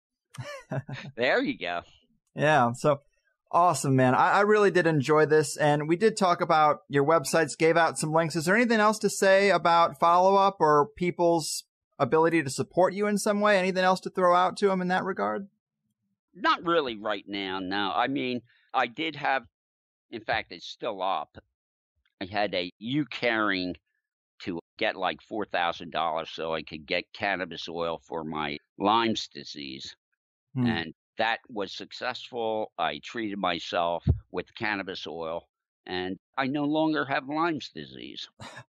There you go. Yeah. So awesome, man. I, I really did enjoy this. And we did talk about your websites, gave out some links. Is there anything else to say about follow-up or people's ability to support you in some way? Anything else to throw out to them in that regard? Not really right now, no. I mean, I did have, in fact, it's still up. I had a U-carrying to get like four thousand dollars so I could get cannabis oil for my Lyme's disease. Hmm. And that was successful. I treated myself with cannabis oil, and I no longer have Lyme's disease.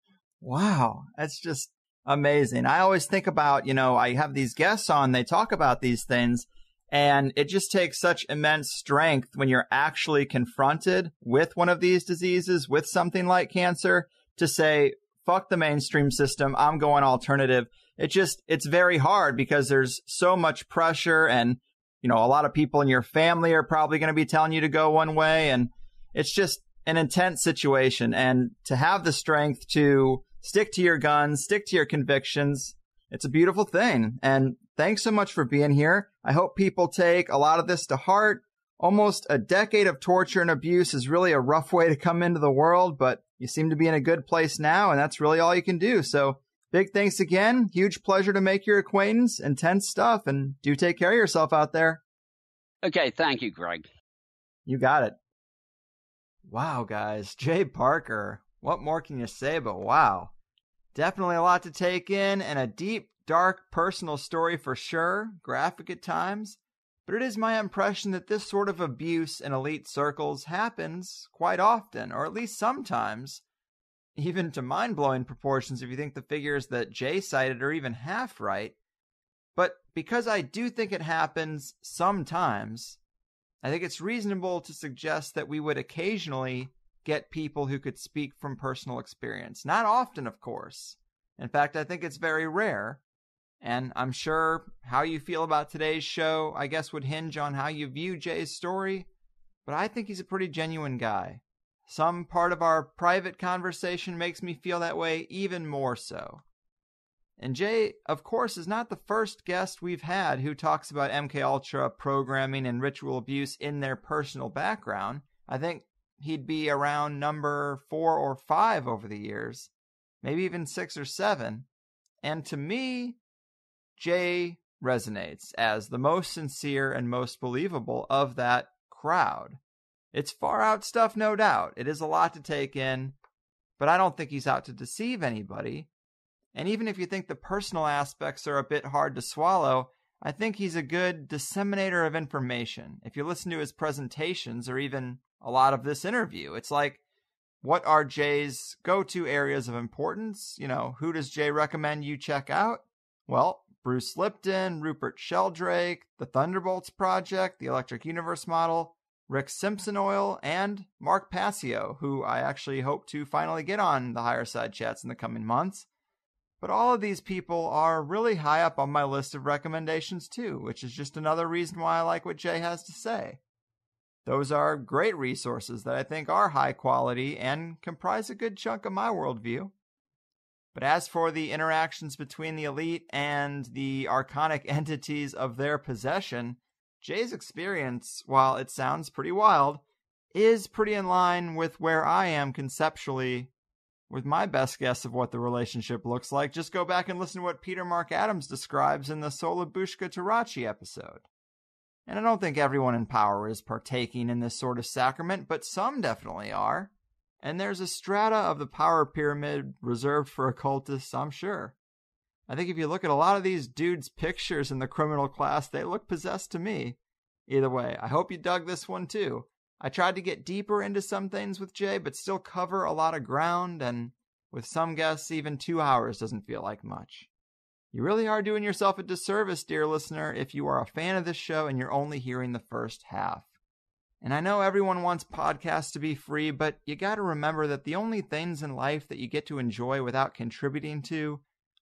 Wow. That's just amazing. I always think about, you know, I have these guests on, they talk about these things, and it just takes such immense strength when you're actually confronted with one of these diseases, with something like cancer, to say, fuck the mainstream system, I'm going alternative. It just, it's very hard because there's so much pressure, and, you know, a lot of people in your family are probably going to be telling you to go one way, and it's just an intense situation. And to have the strength to stick to your guns, stick to your convictions, it's a beautiful thing. And thanks so much for being here. I hope people take a lot of this to heart. Almost a decade of torture and abuse is really a rough way to come into the world, but you seem to be in a good place now, and that's really all you can do. So big thanks again. Huge pleasure to make your acquaintance. Intense stuff, and do take care of yourself out there. Okay, thank you, Greg. You got it. Wow, guys. Jay Parker. What more can you say but wow? Definitely a lot to take in, and a deep, dark, personal story for sure. Graphic at times. But it is my impression that this sort of abuse in elite circles happens quite often, or at least sometimes, even to mind-blowing proportions if you think the figures that Jay cited are even half right. But because I do think it happens sometimes, I think it's reasonable to suggest that we would occasionally get people who could speak from personal experience. Not often, of course. In fact, I think it's very rare. And I'm sure how you feel about today's show, I guess, would hinge on how you view Jay's story. But I think he's a pretty genuine guy. Some part of our private conversation makes me feel that way even more so. And Jay, of course, is not the first guest we've had who talks about M K Ultra programming and ritual abuse in their personal background. I think he'd be around number four or five over the years, maybe even six or seven. And to me, Jay resonates as the most sincere and most believable of that crowd. It's far out stuff, no doubt. It is a lot to take in, but I don't think he's out to deceive anybody. And even if you think the personal aspects are a bit hard to swallow, I think he's a good disseminator of information. If you listen to his presentations or even a lot of this interview, it's like, what are Jay's go-to areas of importance? You know, who does Jay recommend you check out? Well, Bruce Lipton, Rupert Sheldrake, the Thunderbolts Project, the Electric Universe Model, Rick Simpson Oil, and Mark Passio, who I actually hope to finally get on the Higherside Chats in the coming months. But all of these people are really high up on my list of recommendations too, which is just another reason why I like what Jay has to say. Those are great resources that I think are high quality and comprise a good chunk of my worldview. But as for the interactions between the elite and the archonic entities of their possession, Jay's experience, while it sounds pretty wild, is pretty in line with where I am conceptually with my best guess of what the relationship looks like. Just go back and listen to what Peter Mark Adams describes in the Solabushka Tarachi episode. And I don't think everyone in power is partaking in this sort of sacrament, but some definitely are. And there's a strata of the power pyramid reserved for occultists, I'm sure. I think if you look at a lot of these dudes' pictures in the criminal class, they look possessed to me. Either way, I hope you dug this one too. I tried to get deeper into some things with Jay, but still cover a lot of ground, and with some guests, even two hours doesn't feel like much. You really are doing yourself a disservice, dear listener, if you are a fan of this show and you're only hearing the first half. And I know everyone wants podcasts to be free, but you gotta remember that the only things in life that you get to enjoy without contributing to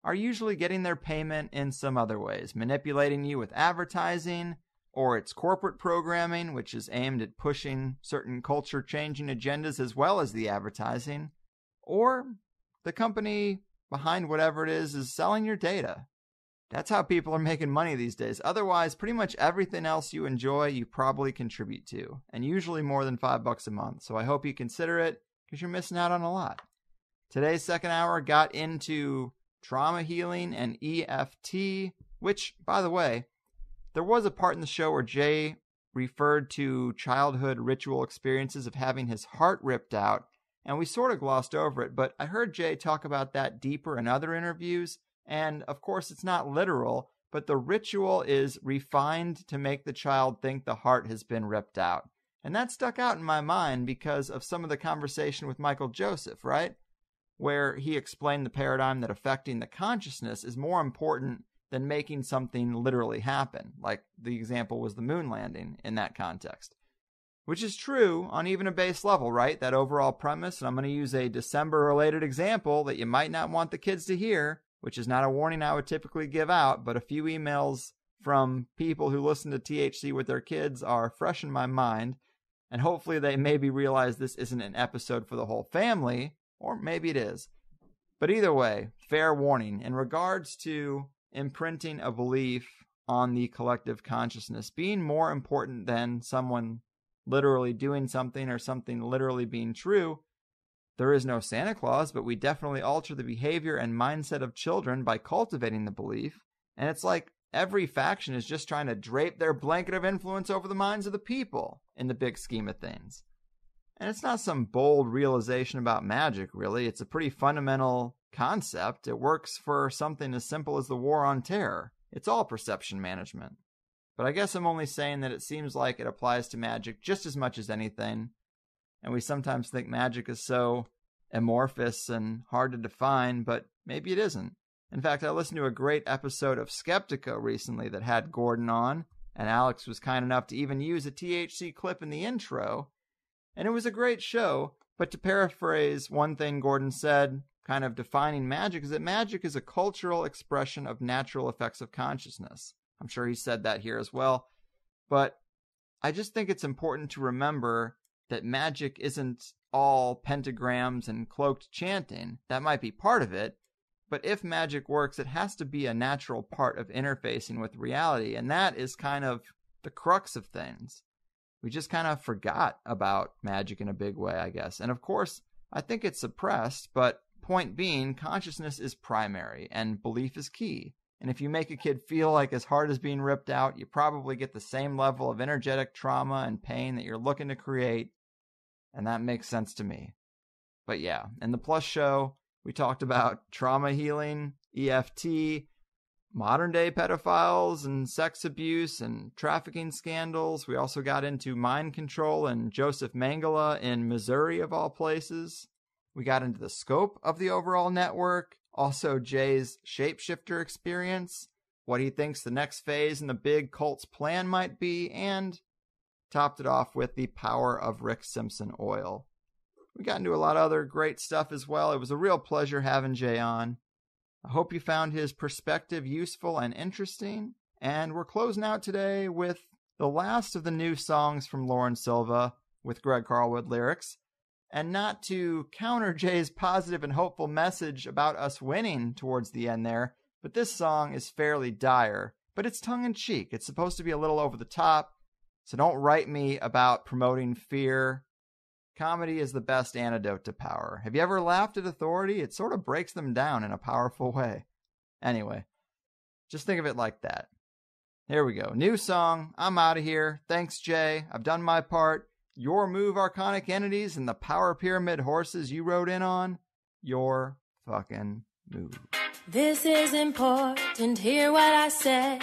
are usually getting their payment in some other ways, manipulating you with advertising, or it's corporate programming, which is aimed at pushing certain culture-changing agendas as well as the advertising, or the company behind whatever it is is selling your data. That's how people are making money these days. Otherwise, pretty much everything else you enjoy, you probably contribute to, and usually more than five bucks a month. So I hope you consider it, because you're missing out on a lot. Today's second hour got into trauma healing and E F T, which, by the way, there was a part in the show where Jay referred to childhood ritual experiences of having his heart ripped out, and we sort of glossed over it, but I heard Jay talk about that deeper in other interviews, and of course it's not literal, but the ritual is refined to make the child think the heart has been ripped out. And that stuck out in my mind because of some of the conversation with Michael Joseph, right? Where he explained the paradigm that affecting the consciousness is more important than making something literally happen. Like the example was the moon landing in that context. Which is true on even a base level, right? That overall premise. And I'm going to use a December-related example that you might not want the kids to hear, which is not a warning I would typically give out, but a few emails from people who listen to T H C with their kids are fresh in my mind. And hopefully they maybe realize this isn't an episode for the whole family, or maybe it is. But either way, fair warning. In regards to imprinting a belief on the collective consciousness being more important than someone literally doing something or something literally being true, there is no Santa Claus, but we definitely alter the behavior and mindset of children by cultivating the belief. And it's like every faction is just trying to drape their blanket of influence over the minds of the people in the big scheme of things. And it's not some bold realization about magic, really. It's a pretty fundamental concept. It works for something as simple as the war on terror. It's all perception management. But I guess I'm only saying that it seems like it applies to magic just as much as anything. And we sometimes think magic is so amorphous and hard to define, but maybe it isn't. In fact, I listened to a great episode of Skeptico recently that had Gordon on, and Alex was kind enough to even use a T H C clip in the intro. And it was a great show, but to paraphrase one thing Gordon said, kind of defining magic, is that magic is a cultural expression of natural effects of consciousness. I'm sure he said that here as well. But I just think it's important to remember that magic isn't all pentagrams and cloaked chanting. That might be part of it. But if magic works, it has to be a natural part of interfacing with reality. And that is kind of the crux of things. We just kind of forgot about magic in a big way, I guess. And of course, I think it's suppressed, but point being, consciousness is primary and belief is key. And if you make a kid feel like his heart is being ripped out, you probably get the same level of energetic trauma and pain that you're looking to create. And that makes sense to me. But yeah, in the Plus show, we talked about trauma healing, E F T, modern day pedophiles and sex abuse and trafficking scandals. We also got into mind control and Joseph Mengele in Missouri of all places. We got into the scope of the overall network, also Jay's shapeshifter experience, what he thinks the next phase in the big cult's plan might be, and topped it off with the power of Rick Simpson oil. We got into a lot of other great stuff as well. It was a real pleasure having Jay on. I hope you found his perspective useful and interesting. And we're closing out today with the last of the new songs from Lauren Silva with Greg Carlwood lyrics. And not to counter Jay's positive and hopeful message about us winning towards the end there, but this song is fairly dire, but it's tongue-in-cheek. It's supposed to be a little over the top, so don't write me about promoting fear. Comedy is the best antidote to power. Have you ever laughed at authority? It sort of breaks them down in a powerful way. Anyway, just think of it like that. Here we go. New song. I'm out of here. Thanks, Jay. I've done my part. Your move, Archonic Entities, and the Power Pyramid horses you rode in on. Your fucking move. This is important. Hear what I said.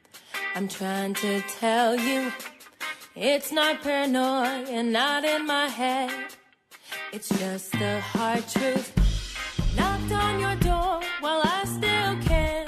I'm trying to tell you. It's not paranoia and not in my head. It's just the hard truth. Knocked on your door while I still can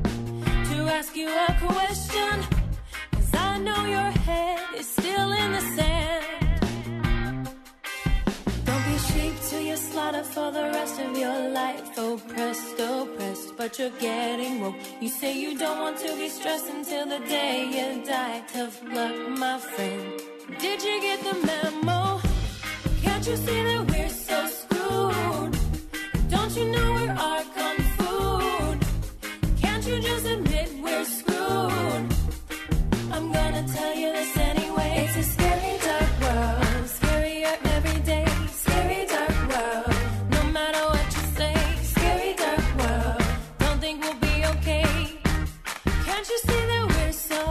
to ask you a question, 'cause I know your head is still in the sand. Don't be sheep to your slide. nada for the rest of your life. Oh, presto, pressed, but you're getting woke. You say you don't want to be stressed until the day you die. Tough luck, my friend. Did you get the memo? Can't you see that we're so screwed? Don't you know we're our kung fu? Can't you just admit we're screwed? I'm gonna tell you this anyway. It's a scary dark world, scarier every day. Scary dark world, no matter what you say. Scary dark world, don't think we'll be okay. Can't you see that we're so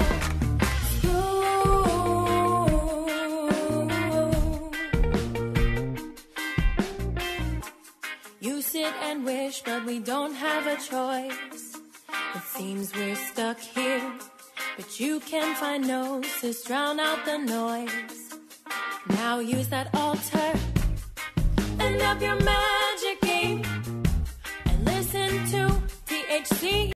screwed? You sit and wish, but we don't have a choice. It seems we're stuck here, but you can find gnosis, drown out the noise. Now use that altar and up your magic game and listen to T H C.